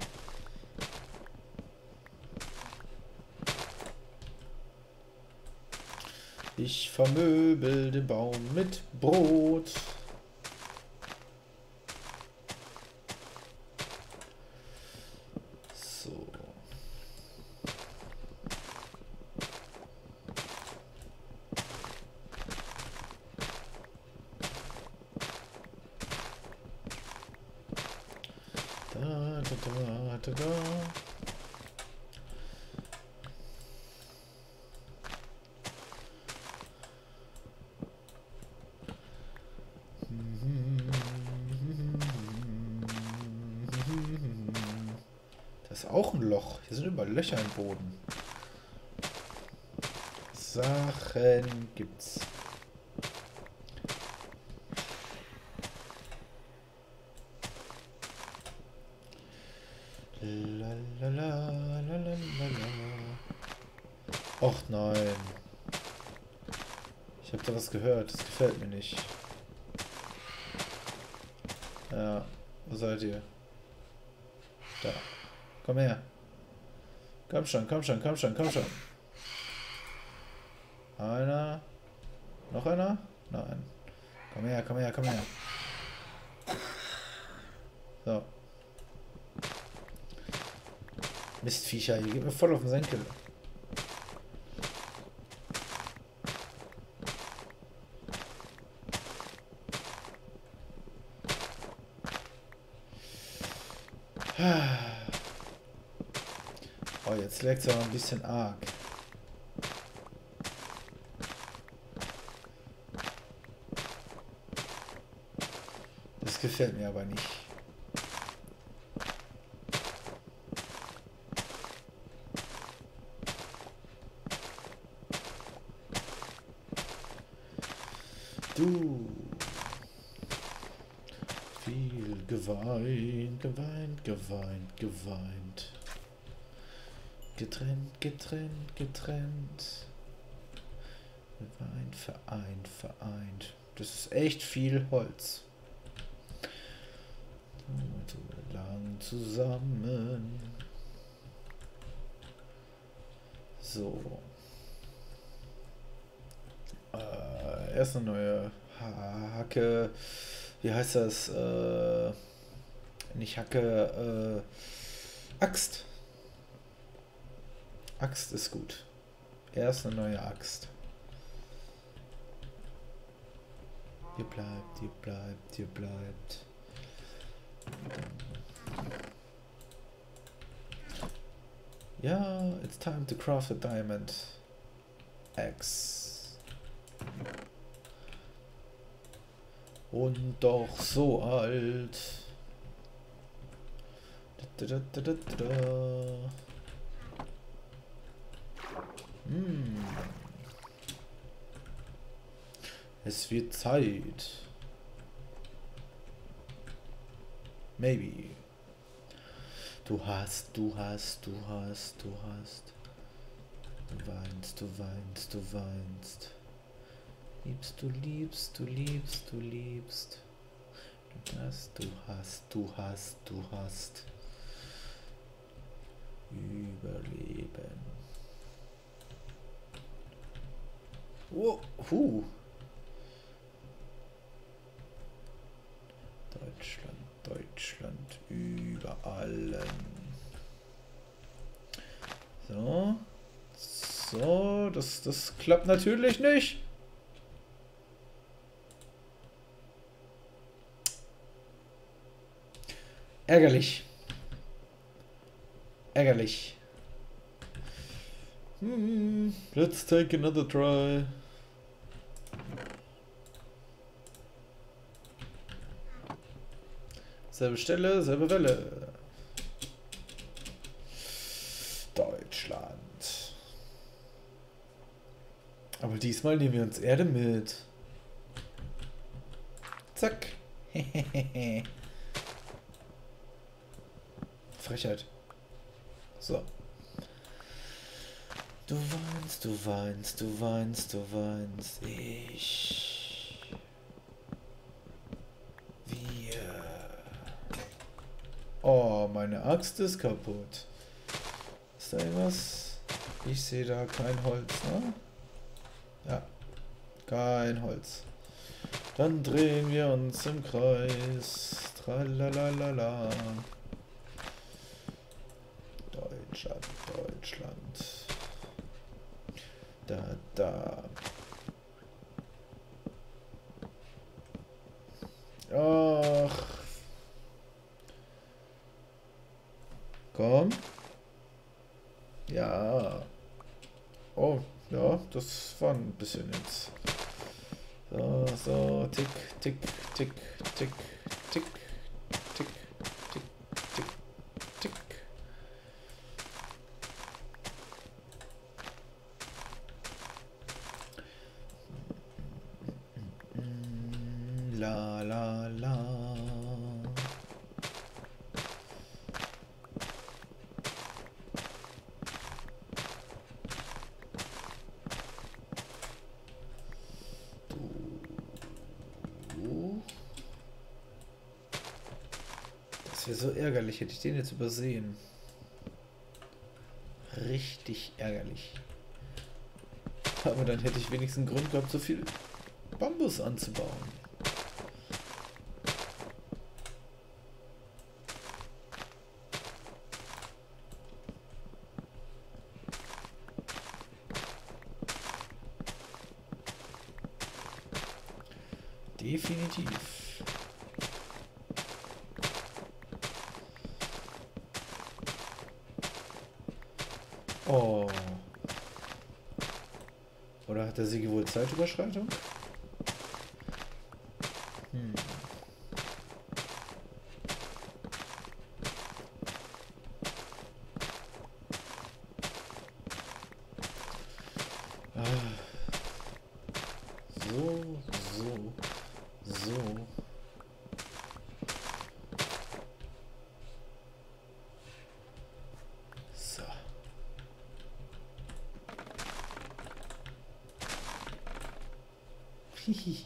Ich vermöbel den Baum mit Brot. So. Da, da, da, da, da. Das ist auch ein Loch. Hier sind überall Löcher im Boden. Sachen gibt's. Och nein. Ich habe da was gehört. Das gefällt mir nicht. Ja, wo seid ihr? Da. Komm her. Komm schon, komm schon, komm schon, komm schon. Einer. Noch einer? Nein. Komm her, komm her, komm her. So. Mistviecher, ihr geht mir voll auf den Senkel. Oh, jetzt leckt es aber ein bisschen arg. Das gefällt mir aber nicht. Du. Viel geweint, geweint, geweint, geweint. Getrennt, getrennt, getrennt. Geweint, vereint, vereint. Das ist echt viel Holz. So lang zusammen. So. Äh, erst eine neue Hacke. Wie heißt das? Äh, nicht Hacke. Äh, Axt. Axt ist gut. Erst eine neue Axt. Hier bleibt, hier bleibt, hier bleibt. Ja, it's time to craft a diamond axe. Und doch so alt. Da, da, da, da, da. Hm. Es wird Zeit. Maybe. Du hast, du hast, du hast, du hast. Du weinst, du weinst, du weinst. Liebst, du liebst, du liebst, du liebst. Du hast, du hast, du hast, du hast. Überleben. Oh, hu. Deutschland, Deutschland, über allen. So. So, das, das klappt natürlich nicht. Ärgerlich. Ärgerlich. Hmm, let's take another try. Selbe Stelle, selbe Welle. Deutschland. Aber diesmal nehmen wir uns Erde mit. Zack. Frechheit. So. Du weinst, du weinst, du weinst, du weinst. Ich. Wir. Oh, meine Axt ist kaputt. Ist da irgendwas? Ich sehe da kein Holz, ne? Ja. Kein Holz. Dann drehen wir uns im Kreis. Tralalala. Deutschland, Deutschland. Da, da. Ach. Komm. Ja. Oh, ja, das war ein bisschen jetzt. So, so, tick, tick, tick, tick, tick, tick, tick, tick, tick. La, la, la. Das wäre so ärgerlich, hätte ich den jetzt übersehen. Richtig ärgerlich. Aber dann hätte ich wenigstens einen Grund gehabt, so viel Bambus anzubauen. Definitiv. Oh. Oder hat der Sigi wohl Zeitüberschreitung? Hm. Ah. So, so, so. So. Hihi.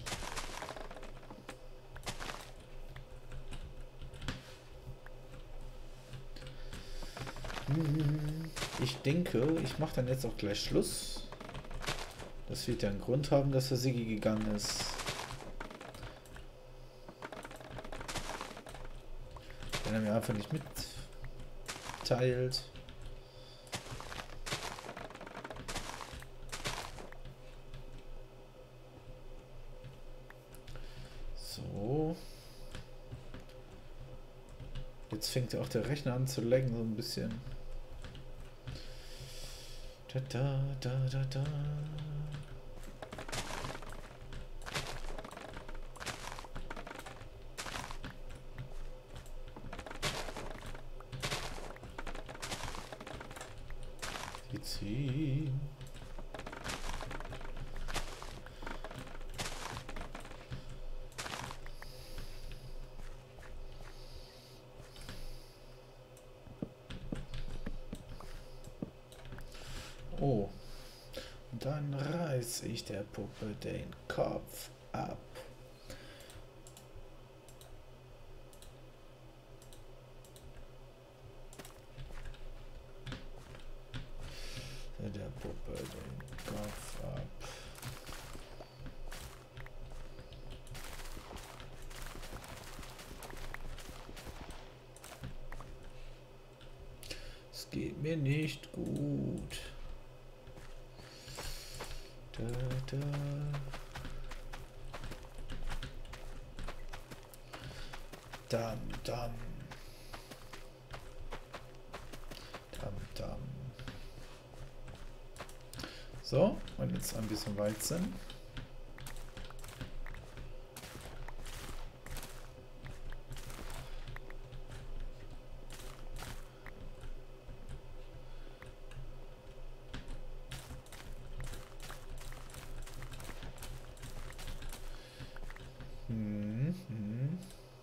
Ich denke, ich mache dann jetzt auch gleich Schluss. Das wird ja einen Grund haben, dass der Sigi gegangen ist. Wenn er mir einfach nicht mitteilt. So. Jetzt fängt ja auch der Rechner an zu laggen, so ein bisschen. Da, da, da, da, da. Die ziehen. Oh. Und dann reiß ich der Puppe den Kopf ab. Der Puppe den Kopf ab. Es geht mir nicht gut. Da, da. Dam, dam. Dam, dam. So, und jetzt ein bisschen Weizen. Hm, hm.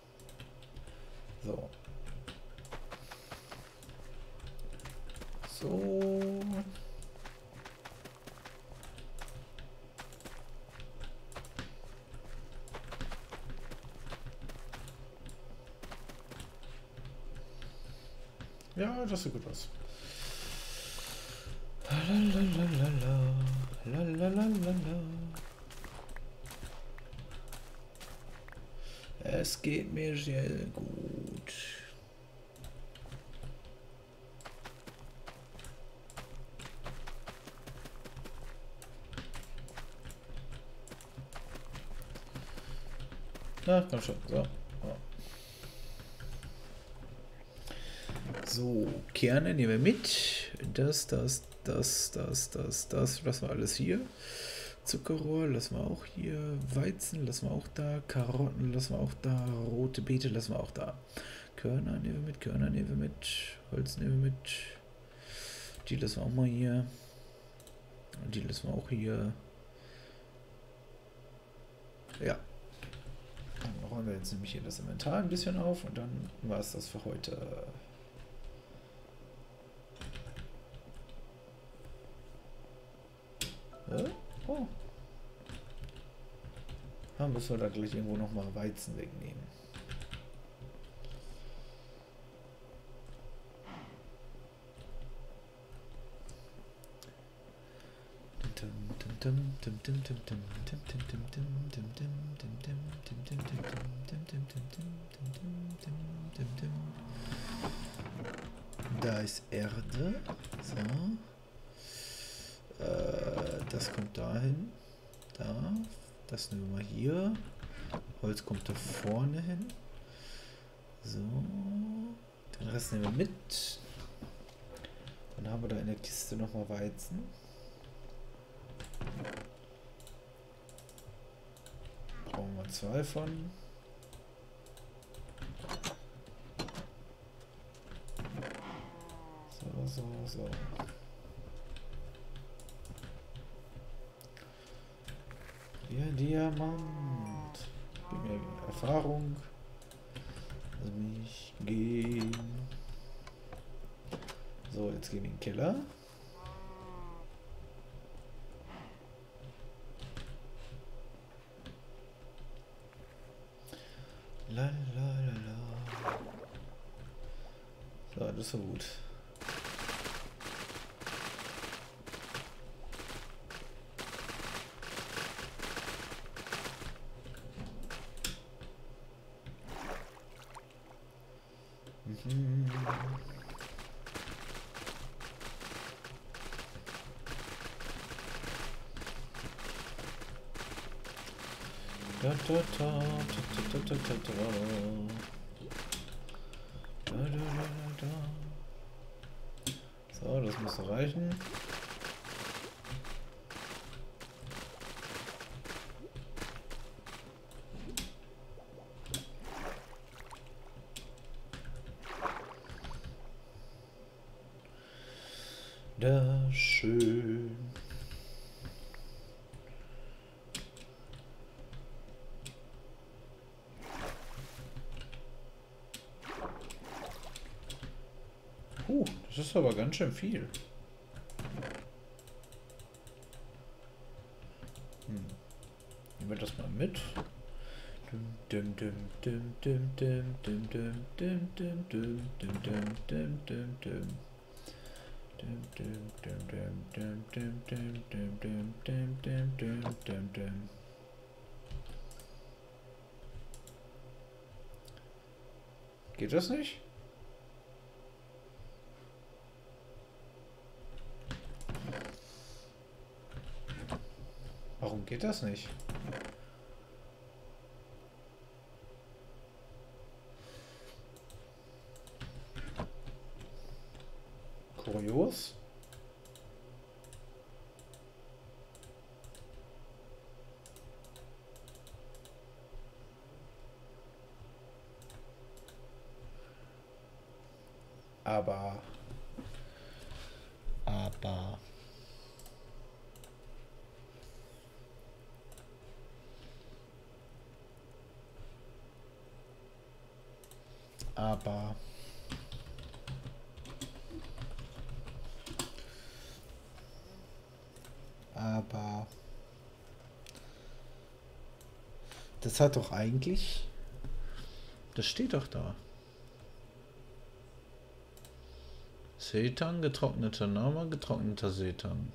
So. So. Ja, das sieht gut aus. Lalalala, lalalala. Es geht mir sehr gut. Na, komm schon. So. So, Kerne nehmen wir mit. Das, das, das, das, das, das. Lassen wir alles hier. Zuckerrohr lassen wir auch hier. Weizen lassen wir auch da. Karotten lassen wir auch da. Rote Beete lassen wir auch da. Körner nehmen wir mit. Körner nehmen wir mit. Holz nehmen wir mit. Die lassen wir auch mal hier. Die lassen wir auch hier. Ja. Dann räumen wir jetzt nämlich hier das Inventar ein bisschen auf und dann war es das für heute. Äh? Oh. Dann müssen wir da gleich irgendwo nochmal Weizen wegnehmen. Da ist Erde. So. Äh, das kommt dahin. Da. Das nehmen wir hier. Holz kommt da vorne hin. So. Den Rest nehmen wir mit. Dann haben wir da in der Kiste nochmal Weizen. Brauchen wir zwei von. So, so, so. Ja, Diamant. Gib mir Erfahrung. Lass mich gehen. So, jetzt gehen wir in den Keller. La, la, la, la. So, das ist so gut. Mhm. Da, da, da, da, da, da, da, da. Da, da, da, da. So, das muss reichen. Da schön. Puh, das ist aber ganz schön viel. Hm. Nehmen wir das mal mit. Dum, dum, dum, dum, dum, dum, dum, dum, dum, dum, dum, dum, dum, dum, dum. Dum, dum, dum, dum, dum, dum, dum, dum, dum, dum, dum, dum, dum. Geht das nicht? Warum geht das nicht? Kurios? Aber... Aber... Aber... Aber... Das hat doch eigentlich... Das steht doch da. Seetang, getrockneter Nama, getrockneter Seetang.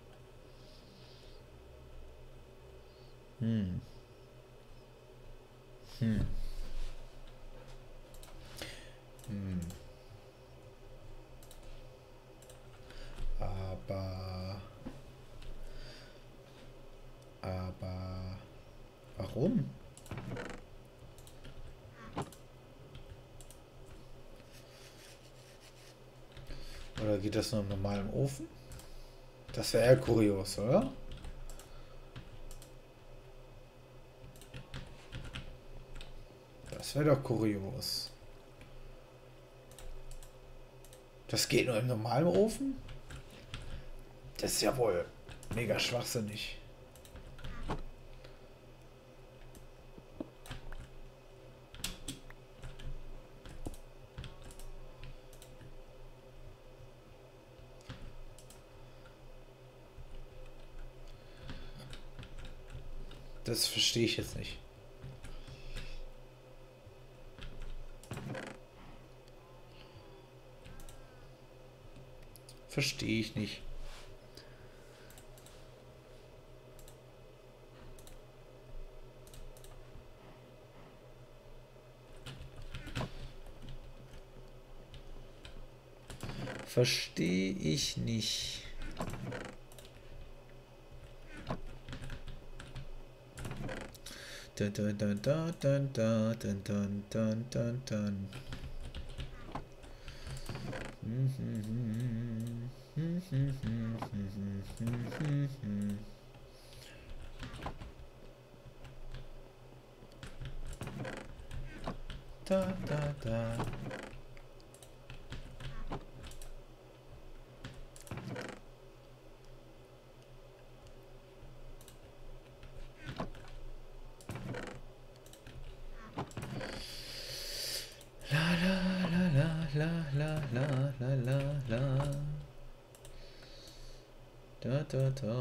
Hm. Hm. Hm. Aber... Aber... Warum? Oder geht das nur im normalen Ofen? Das wäre eher kurios, oder? Das wäre doch kurios. Das geht nur im normalen Ofen? Das ist ja wohl mega schwachsinnig. Das verstehe ich jetzt nicht. Verstehe ich nicht. Verstehe ich nicht. Dun, dun, dun, dun, dun, dun, dun, dun, dun, dun. Mhm. Da, da, da. La la la la la la la la la. Da da da.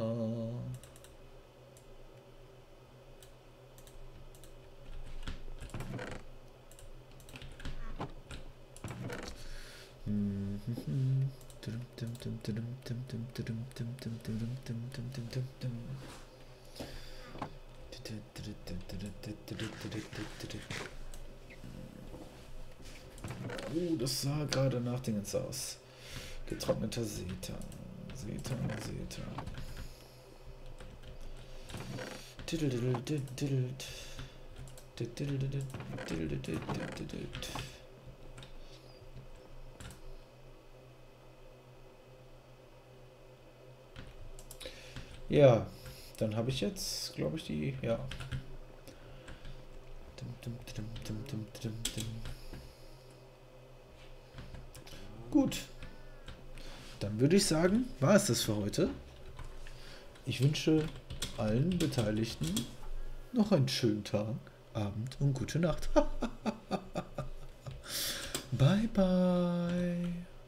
Oh, das sah gerade nach Dingens aus. Getrockneter Seetang. Seetang, Seetang. Ja, dann habe ich jetzt, glaube ich, die, ja. Gut. Dann würde ich sagen, war es das für heute. Ich wünsche allen Beteiligten noch einen schönen Tag, Abend und gute Nacht. Bye, bye.